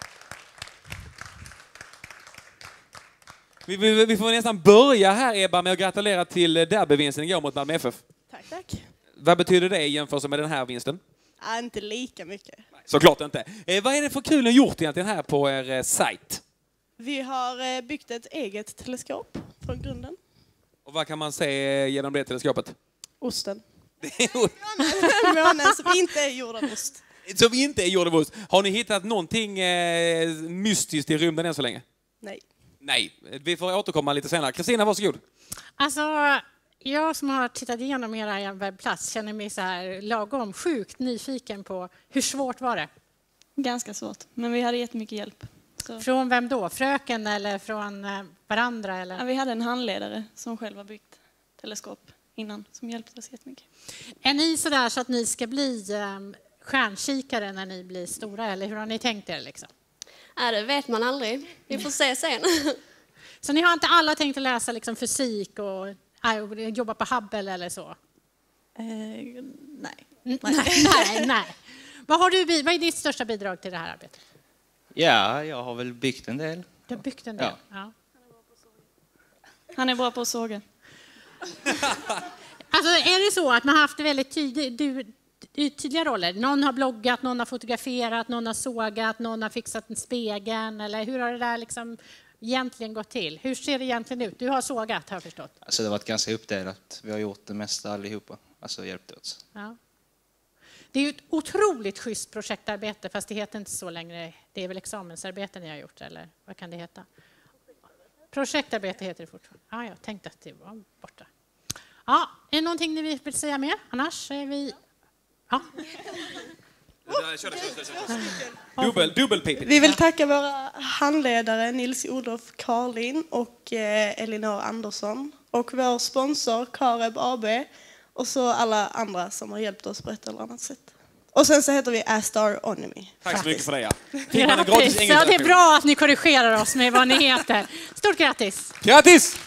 Vi, vi, vi får nästan börja här, Ebba, med att gratulera till derbyvinsten igår mot Malmö F F. Tack, tack. Vad betyder det i jämförelse med den här vinsten? Ja, inte lika mycket. Såklart inte. Eh, vad är det för kul ni har gjort egentligen här på er eh, sajt? Vi har eh, byggt ett eget teleskop från grunden. Och vad kan man se eh, genom det teleskopet? Osten. Månen som inte är gjord av ost. Som inte är gjord av ost. Har ni hittat någonting eh, mystiskt i rymden än så länge? Nej. Nej, vi får återkomma lite senare. Kristina, varsågod. Alltså, jag som har tittat igenom era webbplats känner mig så här lagom sjukt nyfiken på hur svårt var det? Ganska svårt, men vi hade jättemycket hjälp. Så. Från vem då? Fröken eller från eh, varandra? Eller? Ja, vi hade en handledare som själv har byggt teleskop innan, som hjälpte oss jättemycket. Är ni så där så att ni ska bli eh, stjärnkikare när ni blir stora, eller hur har ni tänkt er liksom? Ja, det vet man aldrig. Vi får se sen. Så ni har inte alla tänkt att läsa liksom fysik och äh, jobba på Hubble eller så? Eh, nej. nej. nej, nej. Vad, har du, vad är ditt största bidrag till det här arbetet? Ja, jag har väl byggt en del. Du har byggt en del? Ja. Ja. Han är bra på att såga. Alltså, är det så att man har haft väldigt tydlig, du, tydliga roller? Någon har bloggat, någon har fotograferat, någon har sågat, någon har fixat en spegeln, eller hur har det där liksom egentligen gått till? Hur ser det egentligen ut? Du har sågat, har jag förstått. Alltså det har varit ganska uppdelat. Vi har gjort det mesta allihopa. Alltså hjälpt oss. Ja. Det är ju ett otroligt schysst projektarbete, fast det heter inte så längre. Det är väl examensarbete ni har gjort, eller vad kan det heta? Projektarbete heter det fortfarande. Ja, jag tänkte att det var borta. Ja, är det någonting ni vill säga mer? Annars är vi... Ja. Dubbel, dubbel pipi. Vi vill tacka våra handledare Nils-Olof Karlin och eh, Elinor Andersson och vår sponsor Kareb A B och så alla andra som har hjälpt oss på ett eller annat sätt. Och sen så heter vi Astronomy. Tack så mycket för det. Ja. Grattis. Ja, det är bra att ni korrigerar oss med vad ni heter. Stort grattis! Grattis!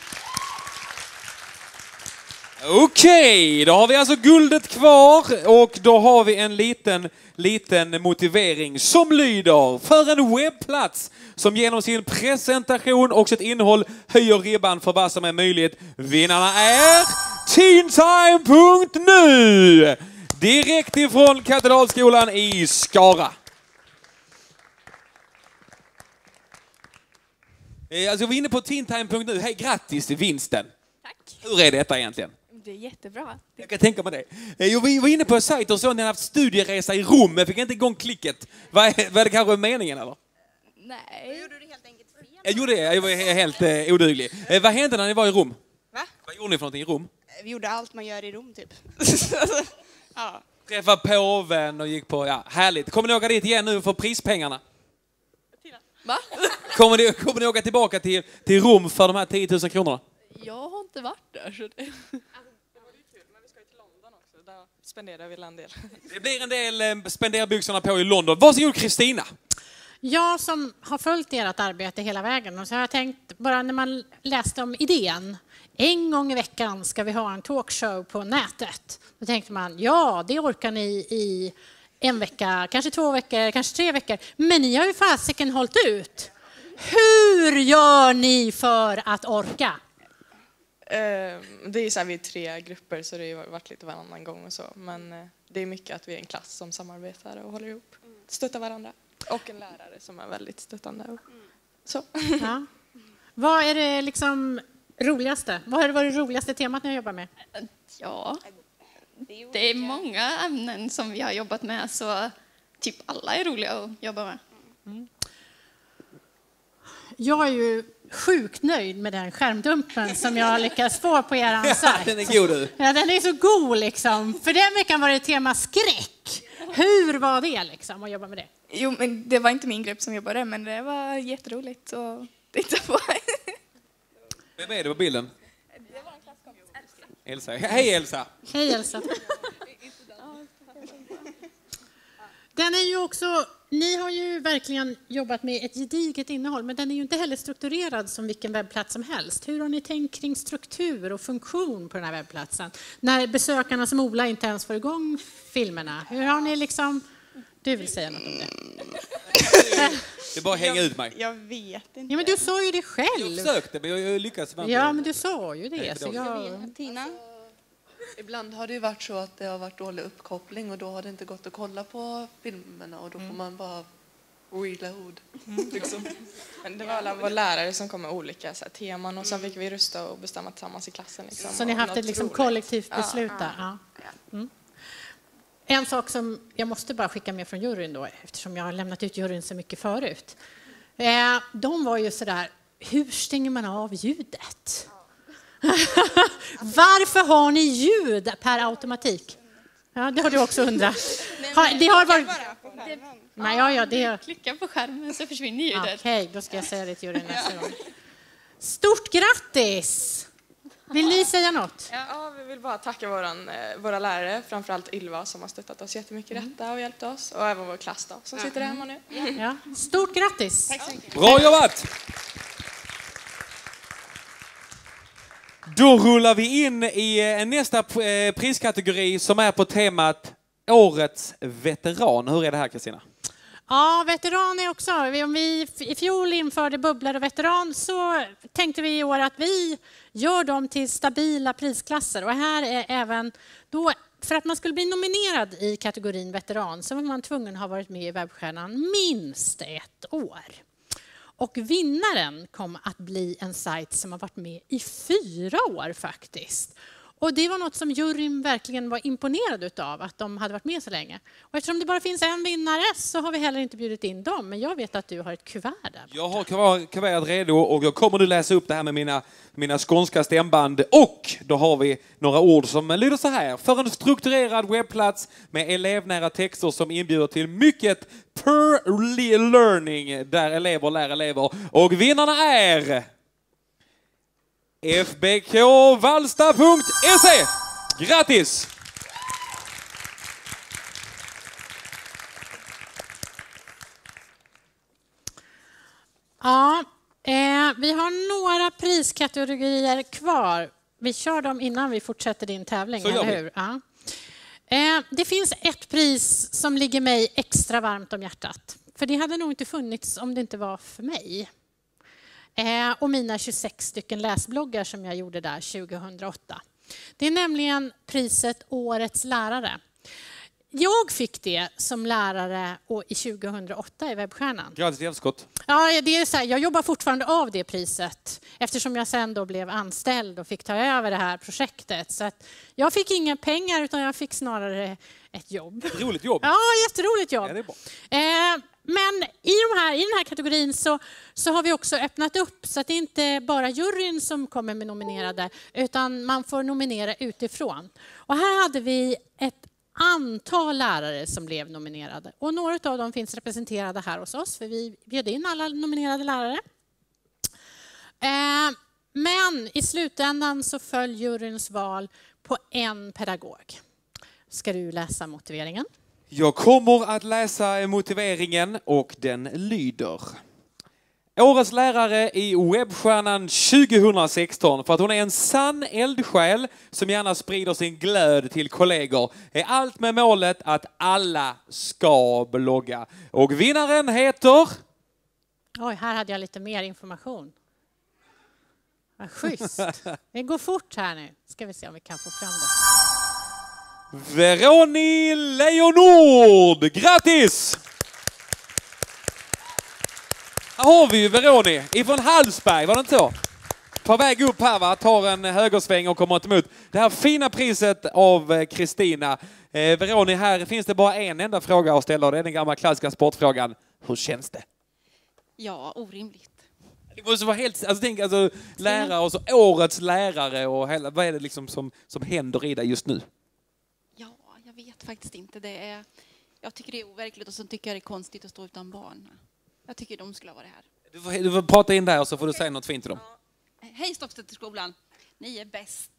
Okej, då har vi alltså guldet kvar och då har vi en liten, liten motivering som lyder för en webbplats som genom sin presentation och sitt innehåll höjer ribban för vad som är möjligt. Vinnarna är teentime punkt nu! Direkt ifrån Katedralskolan i Skara. Alltså vi är inne på teentime punkt nu. Hej, grattis till vinsten. Tack. Hur är detta egentligen? Det är jättebra. Jag kan tänka mig det. Jag var inne på sajt och så har ni haft studieresa i Rom. Jag fick inte igång klicket. Vad är, vad är det kanske meningen eller? Nej. Du gjorde det helt enkelt fel. Jag gjorde det. Jag var helt eh, oduglig. Eh, vad hände när ni var i Rom? Va? Vad gjorde ni för någonting i Rom? Vi gjorde allt man gör i Rom typ. Ja. Träffa påven och gick på, ja, härligt. Kommer ni åka dit igen nu för prispengarna? Va? Kommer ni, kommer ni åka tillbaka till, till Rom för de här tio tusen kronorna? Jag har inte varit där. Så det... Spenderar vi en del. Det blir en del eh, spenderbyxorna på i London. Varsågod Kristina. Jag som har följt ert arbete hela vägen och så har jag tänkt bara när man läste om idén. En gång i veckan ska vi ha en talkshow på nätet. Då tänkte man, ja det orkar ni i en vecka, kanske två veckor, kanske tre veckor. Men ni har ju fasiken hållit ut. Hur gör ni för att orka? Det är så här, vi är tre grupper så det har varit lite varannan gång och så. Men det är mycket att vi är en klass som samarbetar och håller ihop. Stöttar varandra. Och en lärare som är väldigt stöttande. Och så. Ja. Vad är det liksom roligaste? Vad har varit det roligaste temat ni jobbar med? Ja, det är många ämnen som vi har jobbat med så typ alla är roliga att jobba med. Mm. Jag är ju sjukt nöjd med den skärmdumpen som jag lyckats få på er sajt. Den är god du. Ja, den är så god liksom. För den veckan var det tema skräck. Hur var det liksom att jobba med det? Jo, men det var inte min grupp som jobbade, men det var jätteroligt att titta på. Vem är det på bilden? Det var en klasskompis, Elsa. Elsa. Hej Elsa! Hej Elsa. Den är ju också, ni har ju verkligen jobbat med ett gediget innehåll, men den är ju inte heller strukturerad som vilken webbplats som helst. Hur har ni tänkt kring struktur och funktion på den här webbplatsen? När besökarna som Ola inte ens får igång filmerna. Hur har ni liksom... Du vill säga något om det? Det är bara att hänga ut mig. Jag vet inte. Ja, men du sa ju det själv. Jag försökte, men jag lyckades. Ja, men du sa ju det. Så jag... Tina? Ibland har det ju varit så att det har varit dålig uppkoppling och då har det inte gått att kolla på filmerna och då får man bara reload. Mm. Liksom. Men det var alla våra lärare som kom med olika så här, teman och sen fick vi rösta och bestämma tillsammans i klassen. Liksom, så ni har haft ett liksom, kollektivt beslut där? Ja. Mm. En sak som jag måste bara skicka med från juryn då, eftersom jag har lämnat ut juryn så mycket förut. Eh, de var ju sådär, hur stänger man av ljudet? Varför har ni ljud per automatik? Ja, det har du också undrat. Har, det har varit... Nej, ja, ja, det... Klicka på skärmen så försvinner ljudet. Okej, okay, då ska jag säga det till juryn nästa gång. Stort grattis! Vill ni säga något? Ja, vi vill bara tacka våran, våra lärare, framförallt Ylva som har stöttat oss jättemycket i detta och hjälpt oss. Och även vår klass då, som sitter där hemma nu. Ja. Stort grattis! Tack så mycket. Bra jobbat! Då rullar vi in i nästa priskategori som är på temat Årets veteran. Hur är det här, Kristina? Ja, veteran är också. Om vi i fjol införde bubblor och veteran så tänkte vi i år att vi gör dem till stabila prisklasser. Och här är även då, för att man skulle bli nominerad i kategorin veteran så var man tvungen att ha varit med i Webbstjärnan minst ett år. Och vinnaren kom att bli en sajt som har varit med i fyra år faktiskt. Och det var något som juryn verkligen var imponerad utav, att de hade varit med så länge. Och eftersom det bara finns en vinnare så har vi heller inte bjudit in dem. Men jag vet att du har ett kuvert där. Jag har kuvertet redo och jag kommer nu läsa upp det här med mina, mina skånska stämband. Och då har vi några ord som lyder så här. För en strukturerad webbplats med elevnära texter som inbjuder till mycket per learning där elever lär elever. Och vinnarna är... f b k valsta punkt se. Grattis! Ja, eh, vi har några priskategorier kvar. Vi kör dem innan vi fortsätter din tävling, eller hur? Ja. Eh, det finns ett pris som ligger mig extra varmt om hjärtat. För det hade nog inte funnits om det inte var för mig. Eh, och mina tjugosex stycken läsbloggar som jag gjorde där tjugohundraåtta. Det är nämligen priset Årets lärare. Jag fick det som lärare i tjugohundraåtta i Webbstjärnan. Grattis Elskott. Ja, det är så här, jag jobbar fortfarande av det priset eftersom jag sen då blev anställd och fick ta över det här projektet. Så att jag fick inga pengar utan jag fick snarare ett jobb. Ett roligt jobb. Ja, jätteroligt jobb. Ja, det är bra. Eh, men i, de här, i den här kategorin så, så har vi också öppnat upp så att det inte är bara juryn som kommer med nominerade utan man får nominera utifrån. Och här hade vi ett antal lärare som blev nominerade. Och några av dem finns representerade här hos oss, för vi bjöd in alla nominerade lärare. Eh, men i slutändan så föll juryns val på en pedagog. Ska du läsa motiveringen? Jag kommer att läsa motiveringen och den lyder. Årets lärare i Webbstjärnan tjugohundrasexton för att hon är en sann eldsjäl som gärna sprider sin glöd till kollegor. Är allt med målet att alla ska blogga. Och vinnaren heter... Oj, här hade jag lite mer information. Vad schysst. Det går fort här nu. Ska vi se om vi kan få fram det. Veroni Leonord! Grattis! Här har vi ju Veroni ifrån Hallsberg, var det inte så? På väg upp här, va? Tar en högersväng och kommer emot det här fina priset av Kristina. Eh, Veroni, här finns det bara en enda fråga att ställa och det är den gamla klassiska sportfrågan. Hur känns det? Ja, orimligt. Det måste vara helt, alltså tänk alltså lärare och så årets lärare och hela, vad är det liksom som, som händer i dig just nu? Ja, jag vet faktiskt inte. Det är, jag tycker det är overkligt och så tycker jag det är konstigt att stå utan barn. Jag tycker de skulle ha varit här. Du får, du får prata in där och så får du säga något fint till dem. Ja. Hej Stocksätterskolan, ni är bäst.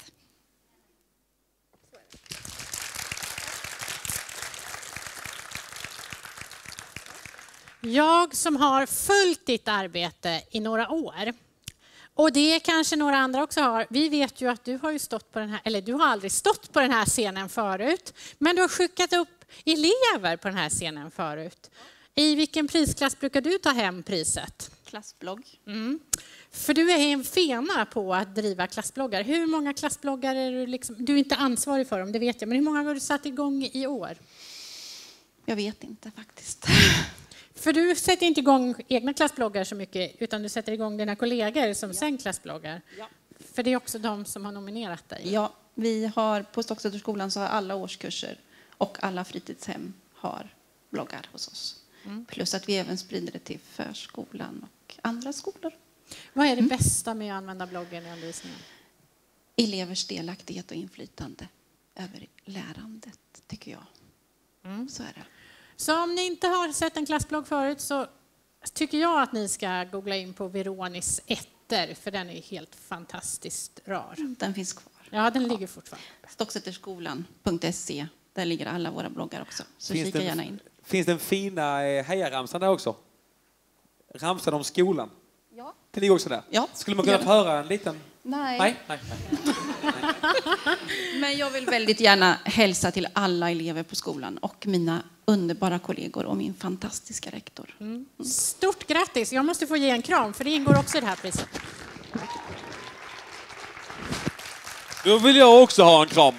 Jag som har följt ditt arbete i några år, och det kanske några andra också har. Vi vet ju att du har ju stått på den här, eller du har aldrig stått på den här scenen förut, men du har skickat upp elever på den här scenen förut. I vilken prisklass brukar du ta hem priset? Klassblogg. Mm. För du är en fena på att driva klassbloggar. Hur många klassbloggar är du liksom, du är inte ansvarig för dem, det vet jag, men hur många har du satt igång i år? Jag vet inte faktiskt. För du sätter inte igång egna klassbloggar så mycket, utan du sätter igång dina kollegor som ja. sen klassbloggar. Ja. För det är också de som har nominerat dig. Ja, vi har på Stocksätterskolan så har alla årskurser och alla fritidshem har bloggar hos oss. Mm. Plus att vi även sprider det till förskolan och andra skolor. Vad är det mm. bästa med att använda bloggen i undervisningen? Elevers delaktighet och inflytande över lärandet, tycker jag. Mm. Så är det. Så om ni inte har sett en klassblogg förut så tycker jag att ni ska googla in på Veronis ettor, för den är helt fantastiskt rar. Den finns kvar. Ja, den ligger fortfarande. Stocksätterskolan punkt se, där ligger alla våra bloggar också. Så finns kika den, gärna in. Finns den fina hejaramsan där också? Ramsan om skolan. Ja. Det ligger också där. Ja. Skulle man kunna få höra en liten... Nej. Nej, nej, nej. Men jag vill väldigt gärna hälsa till alla elever på skolan och mina underbara kollegor och min fantastiska rektor. Mm. Stort grattis! Jag måste få ge en kram, för det ingår också i det här priset. Då vill jag också ha en kram.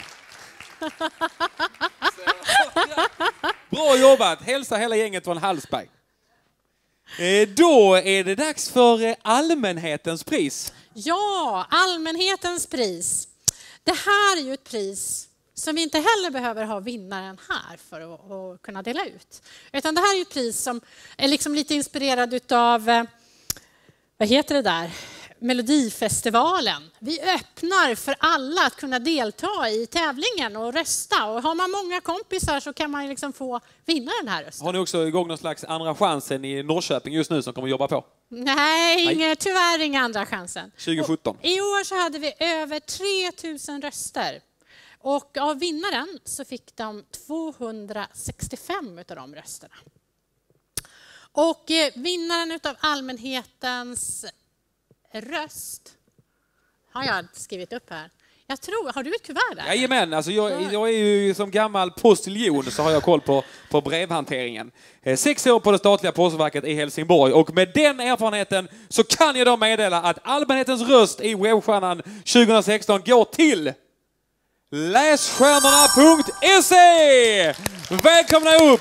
Bra jobbat! Hälsa hela gänget från Hallsberg. Eh, då är det dags för eh, allmänhetens pris. Ja, allmänhetens pris. Det här är ju ett pris som vi inte heller behöver ha vinnaren här för att, att kunna dela ut. Utan det här är ju ett pris som är liksom lite inspirerad utav, eh, vad heter det där? Melodifestivalen. Vi öppnar för alla att kunna delta i tävlingen och rösta. Och har man många kompisar så kan man liksom få vinna den här rösten. Har ni också igång någon slags andra chansen i Norrköping just nu som kommer jobba på? Nej, Nej. tyvärr inga andra chansen. tjugo sjutton. Och i år så hade vi över tre tusen röster. Och av vinnaren så fick de tvåhundrasextiofem av de rösterna. Och vinnaren utav allmänhetens röst har jag skrivit upp här. Jag tror, har du ett kuvert där? Jajamän, alltså jag, jag är ju som gammal postiljon så har jag koll på, på brevhanteringen. Sex år på det statliga postverket i Helsingborg och med den erfarenheten så kan jag då meddela att allmänhetens röst i Webbstjärnan tjugohundrasexton går till lässtjärnorna punkt se! Välkomna upp!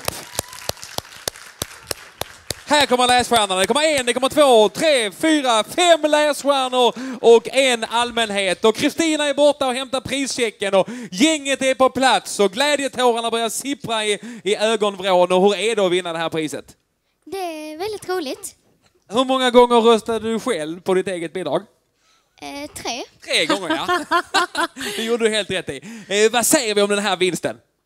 Här kommer lässtjärnorna. Det kommer en, det kommer två, tre, fyra, fem lässtjärnor och en allmänhet. Och Kristina är borta och hämtar prischecken och gänget är på plats och glädjetårarna börjar sippra i, i ögonvrån. Och hur är det att vinna det här priset? Det är väldigt roligt. Hur många gånger röstade du själv på ditt eget bidrag? Eh, tre. Tre gånger, ja. Det gjorde du helt rätt i. Eh, vad säger vi om den här vinsten?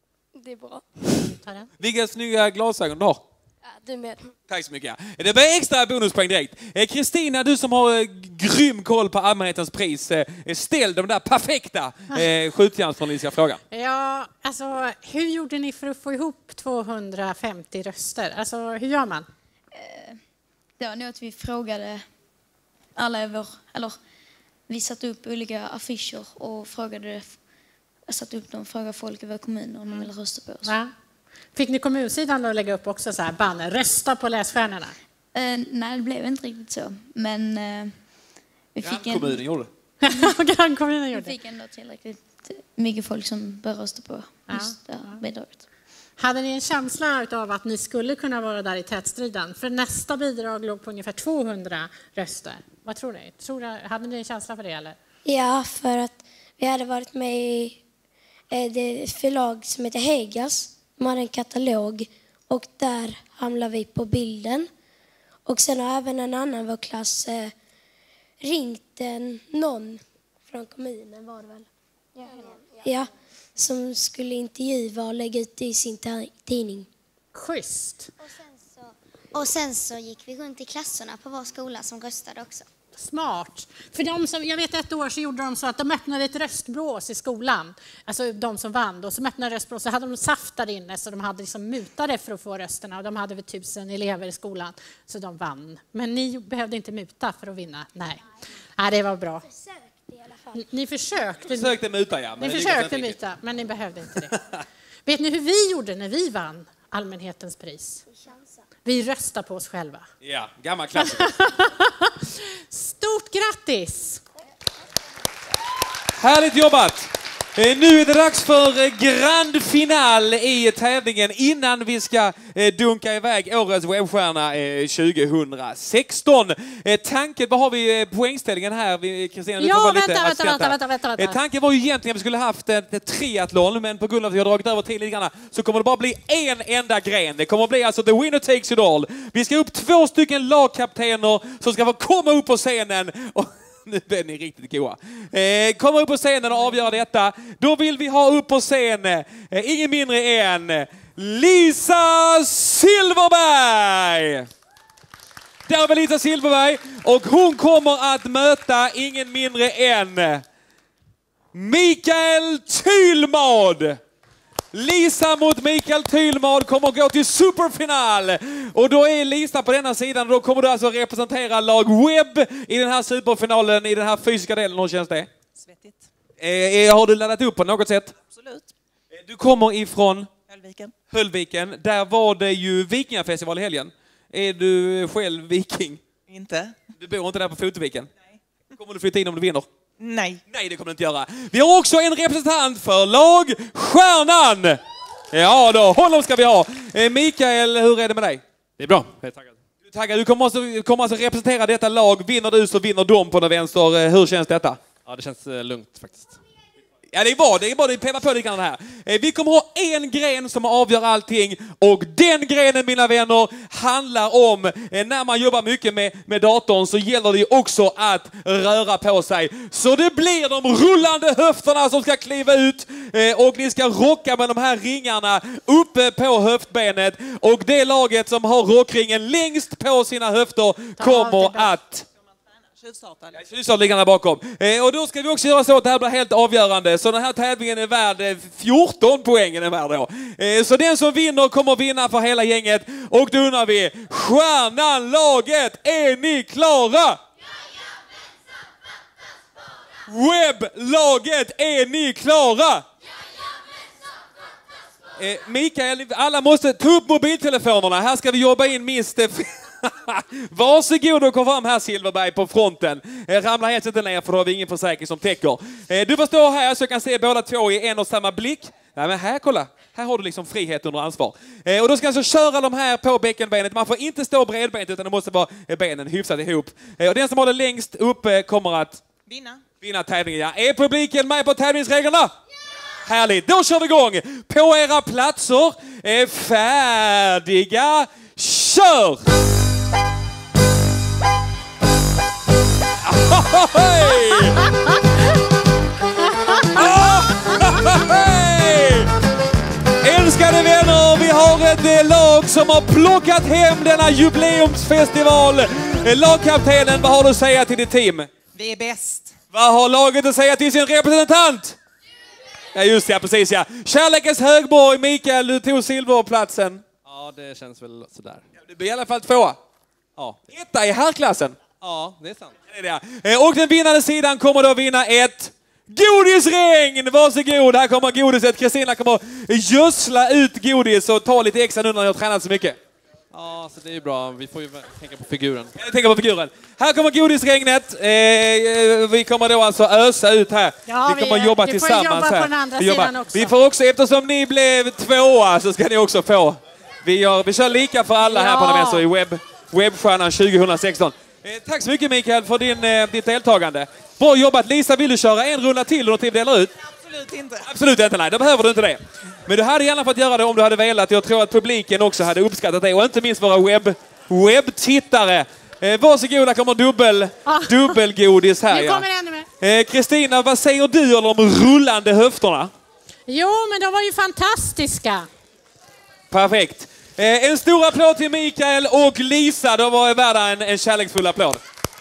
det är bra. Vilka snygga glasögon du har. Ja, du med. Tack så mycket. Det blir extra bonuspoäng direkt. Kristina, du som har grym koll på allmänhetens pris, ställ de där perfekta eh, skjutjärnsjournalistiska frågan. Ja, alltså hur gjorde ni för att få ihop tvåhundrafemtio röster? Alltså hur gör man? Det var nog att vi frågade alla i vår, eller vi satte upp olika affischer och frågade, satte upp dem och frågade folk i vår kommun om de ville rösta på oss. Va? Fick ni kommunsidan att lägga upp också så här banner, rösta på lässtjärnorna? Uh, nej, det blev inte riktigt så. Men uh, vi fick en... Kommunen gjorde Grannkommunen gjorde Vi fick ändå tillräckligt mycket folk som började rösta på just ja, det här bidraget. Hade ni en känsla av att ni skulle kunna vara där i tätstriden? För nästa bidrag låg på ungefär tvåhundra röster. Vad tror ni? Tror ni hade ni en känsla för det eller? Ja, för att vi hade varit med i det förlag som heter Hegas. De hade en katalog och där hamnade vi på bilden. Och sen har även en annan vår klass eh, ringt en, någon från kommunen var det väl? Ja. ja, som skulle intervjua och lägga ut det i sin tidning. Schysst. Och sen, så, och sen så gick vi runt i klasserna på vår skola som röstade också. Smart. För de som, jag vet ett år så gjorde de så att de öppnade ett röstbrås i skolan. Alltså de som vann. Och så öppnade röstbrås så hade de saft där inne så de hade liksom mutade för att få rösterna. Och de hade väl tusen elever i skolan så de vann. Men ni behövde inte muta för att vinna. Nej, Nej det var bra. Ni försökte. Ni försökte muta, ja. Men ni försökte muta, men ni behövde inte det. Vet ni hur vi gjorde när vi vann allmänhetens pris? Vi röstar på oss själva. Ja, gammal klassiker. Stort grattis! Härligt jobbat! Nu är det dags för grand final i tävlingen innan vi ska dunka iväg årets webbstjärna tjugohundrasexton. Tanken, vad har vi poängställningen här? Kristina, du ja, får vara vänta, lite vänta, vänta, vänta, vänta, vänta. Tanken var ju egentligen att vi skulle haft ett triathlon, men på grund av att vi har dragit över tiden lite grann så kommer det bara bli en enda gren. Det kommer att bli alltså the winner takes it all. Vi ska upp två stycken lagkaptener som ska få komma upp på scenen och nu är ni riktigt goa. Eh, komma upp på scenen och avgöra detta. Då vill vi ha upp på scen eh, ingen mindre än Lisa Silverberg. Där har vi Lisa Silverberg och hon kommer att möta ingen mindre än Mikael Tylmad. Lisa mot Mikael Tylmad kommer att gå till superfinal. Och då är Lisa på denna sidan. Då kommer du alltså representera lag Webb i den här superfinalen, i den här fysiska delen. Hur känns det? Svettigt. Eh, har du laddat upp på något sätt? Absolut. Du kommer ifrån Höllviken. Höllviken. Där var det ju Vikingafestival i helgen. Är du själv viking? Inte. Du bor inte där på Foteviken? Nej. Kommer du flytta in om du vinner? Nej. Nej, det kommer du inte göra. Vi har också en representant för lag Stjärnan. Ja då, honom ska vi ha. Eh, Mikael, hur är det med dig? Det är bra. Jag är taggad. Du är taggad. Du kommer alltså, kommer alltså representera detta lag. Vinner du så vinner de på den vänster. Hur känns detta? Ja, det känns eh, lugnt faktiskt. Ja, det är bra. Det är bara att peppa på lite grann här. Vi kommer ha en gren som avgör allting. Och den grenen, mina vänner, handlar om när man jobbar mycket med, med datorn så gäller det också att röra på sig. Så det blir de rullande höfterna som ska kliva ut. Och ni ska rocka med de här ringarna uppe på höftbenet. Och det laget som har rockringen längst på sina höfter kommer att... Tjuvstart ligger där bakom. Eh, och då ska vi också göra så att det här blir helt avgörande. Så den här tävlingen är värd fjorton poängen är värd då. Eh, så den som vinner kommer vinna för hela gänget. Och då undrar vi, Stjärnan-laget, är ni klara? Webb-laget, är ni klara? Eh, Mikael, alla måste ta upp mobiltelefonerna. Här ska vi jobba in minst... Varsågod och kom fram här Silverberg på fronten. Eh, ramla helt inte ner för då har vi ingen försäkring som täcker. Eh, du får stå här så jag kan se båda två i en och samma blick. Nej men här, kolla. Här har du liksom frihet under ansvar. Eh, och då ska alltså köra de här på bäckenbenet. Man får inte stå bredbent utan det måste vara benen hyfsat ihop. Eh, och den som har det längst upp eh, kommer att vinna. Vinna tävlingen. Ja. Är publiken med på tävlingsreglerna? Ja! Härligt. Då kör vi igång. På era platser. Eh, färdiga. Kör! Hey! Älskar som har plockat hem denna jubileumsfestival. Lagkaptenen, vad har du att säga till ditt team? Vi är bäst. Vad har laget att säga till sin representant? Ja, just det, precis ja. Kärlekens högborg, Mikael, du tog silverplatsen. Ja, det känns väl sådär. Du blir i alla fall tvåa. Ja. Etta i herrklassen. Ja, det är sant. Det är det. Och den vinnande sidan kommer då vinna ett godisregn. Varsågod, här kommer godiset. Kristina kommer gödsla ut godis och ta lite extra nu när jag har tränat så mycket. Ja, så det är ju bra. Vi får ju tänka på figuren. Jag tänker på figuren. Här kommer godisregnet. Eh, vi kommer då alltså ösa ut här. Ja, vi kommer vi, jobba du tillsammans får jobba här. på den andra vi, sidan också. vi får också, eftersom ni blev tvåa så ska ni också få. Vi, gör, vi kör lika för alla här Ja. på den här så i webb, Webbstjärnan tjugohundrasexton. Eh, tack så mycket Mikael för din, eh, ditt deltagande. Bra jobbat. Lisa, vill du köra en runda till och till delar ut? Absolut inte. Absolut inte, nej. Då behöver du inte det. Men du hade gärna fått göra det om du hade velat. Jag tror att publiken också hade uppskattat det. Och inte minst våra webb, webbtittare. Eh, varsågoda, kommer dubbel, ah. dubbelgodis här. Nu kommer ja. ännu mer. Kristina, eh, vad säger du om de rullande höfterna? Jo, men de var ju fantastiska. Perfekt. Eh, en stor applåd till Mikael och Lisa. De var värda en, en kärleksfull applåd.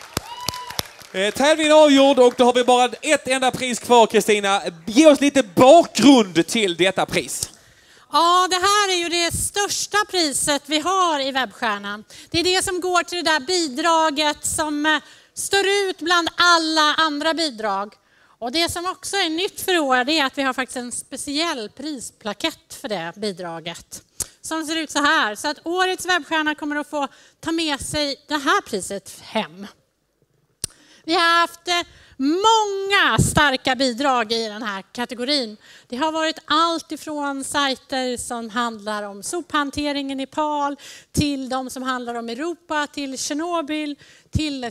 Eh, tävlingen är avgjord och då har vi bara ett enda pris kvar, Kristina. Ge oss lite bakgrund till detta pris. Ja, det här är ju det största priset vi har i Webbstjärnan. Det är det som går till det där bidraget som eh, står ut bland alla andra bidrag. Och det som också är nytt för år är att vi har faktiskt en speciell prisplakett för det bidraget. Som ser ut så här. Så att årets Webbstjärna kommer att få ta med sig det här priset hem. Vi har haft eh, många starka bidrag i den här kategorin. Det har varit allt ifrån sajter som handlar om sophantering i Nepal till de som handlar om Europa, till Tjernobyl, till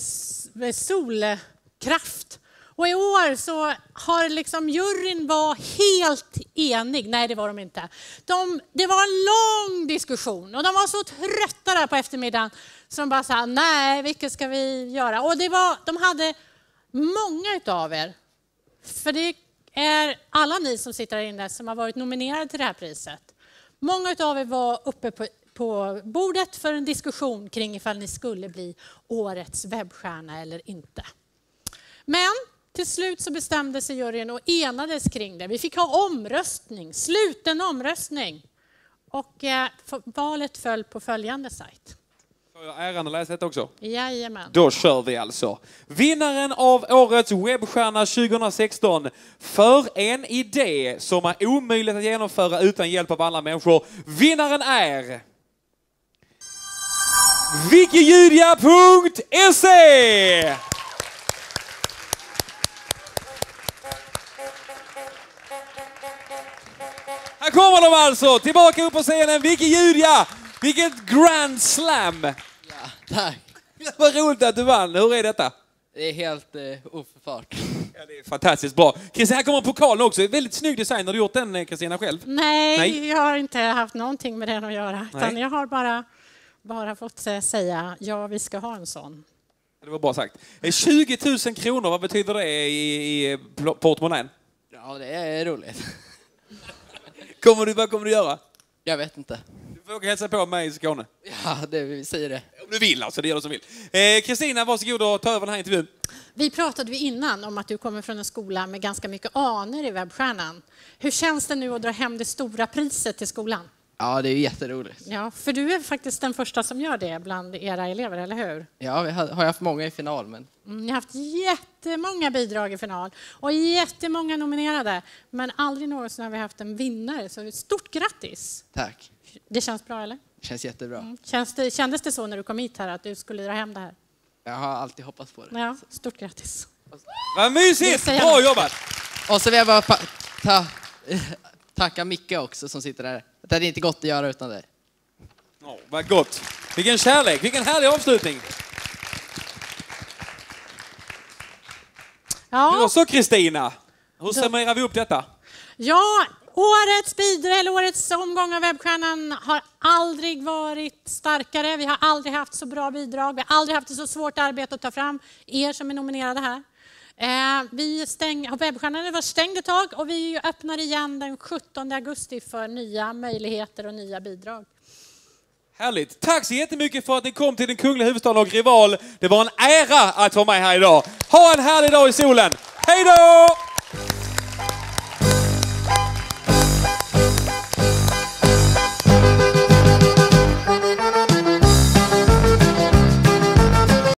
solkraft. Och i år så har liksom juryn var helt enig. Nej, det var de inte. De, det var en lång diskussion och de var så trötta där på eftermiddagen så de bara sa nej, vilket ska vi göra? Och det var, de hade många utav er, för det är alla ni som sitter här inne som har varit nominerade till det här priset. Många utav er var uppe på, på bordet för en diskussion kring ifall ni skulle bli årets Webbstjärna eller inte. Men till slut så bestämde sig juryn och enades kring det. Vi fick ha omröstning, sluten omröstning. Och eh, valet föll på följande sajt. Får jag äran att läsa detta också? Jajamän. Då kör vi alltså. Vinnaren av årets Webbstjärna tjugohundrasexton för en idé som är omöjligt att genomföra utan hjälp av andra människor. Vinnaren är wikijudia punkt se! Här kommer de alltså, tillbaka upp på scenen, wikijudia! Vilket grand slam! Ja, tack. Vad roligt att du vann, hur är detta? Det är helt eh, oförfart. Ja, det är fantastiskt bra. Kristina, här kommer pokalen också, väldigt snygg design. Har du gjort den, Kristina, själv? Nej, Nej, jag har inte haft någonting med den att göra. Utan Nej. jag har bara, bara fått säga, ja vi ska ha en sån. Det var bra sagt. tjugo tusen kronor, vad betyder det i, i portmonnän? Ja, det är roligt. Kommer du, vad kommer du göra? Jag vet inte. Du får åka hälsa på mig i Skåne. Ja, det vi säger det. Om du vill alltså, det gör du som vill. Eh, Kristina, varsågod och ta över den här intervjun. Vi pratade ju innan om att du kommer från en skola med ganska mycket aner i Webbstjärnan. Hur känns det nu att dra hem det stora priset till skolan? Ja, det är jätteroligt. Ja, för du är faktiskt den första som gör det bland era elever, eller hur? Ja, vi har, har haft många i final, men... Mm, ni har haft jättemånga bidrag i final och jättemånga nominerade. Men aldrig någonsin har vi haft en vinnare, så stort grattis! Tack. Det känns bra, eller? Det känns jättebra. Mm. Känns det, kändes det så när du kom hit här att du skulle dra hem det här? Jag har alltid hoppats på det. Ja, stort grattis! Vad mysigt! Bra jobbat! Och så vill jag bara pa- ta, tacka Micke också som sitter där. Det hade inte gått att göra utan dig. Oh, vad gott! Vilken kärlek, vilken härlig avslutning! Ja. Och så Kristina, hur summerar vi upp detta? Ja, årets bidrag, eller årets omgång av Webbstjärnan har aldrig varit starkare. Vi har aldrig haft så bra bidrag. Vi har aldrig haft ett så svårt arbete att ta fram er som är nominerade här. Eh, vi stäng, Webbstjärnan var stängd ett tag och vi öppnar igen den sjuttonde augusti för nya möjligheter och nya bidrag. Härligt. Tack så jättemycket för att ni kom till den kungliga huvudstaden och Rival. Det var en ära att vara med här idag. Ha en härlig dag i solen. Hej då!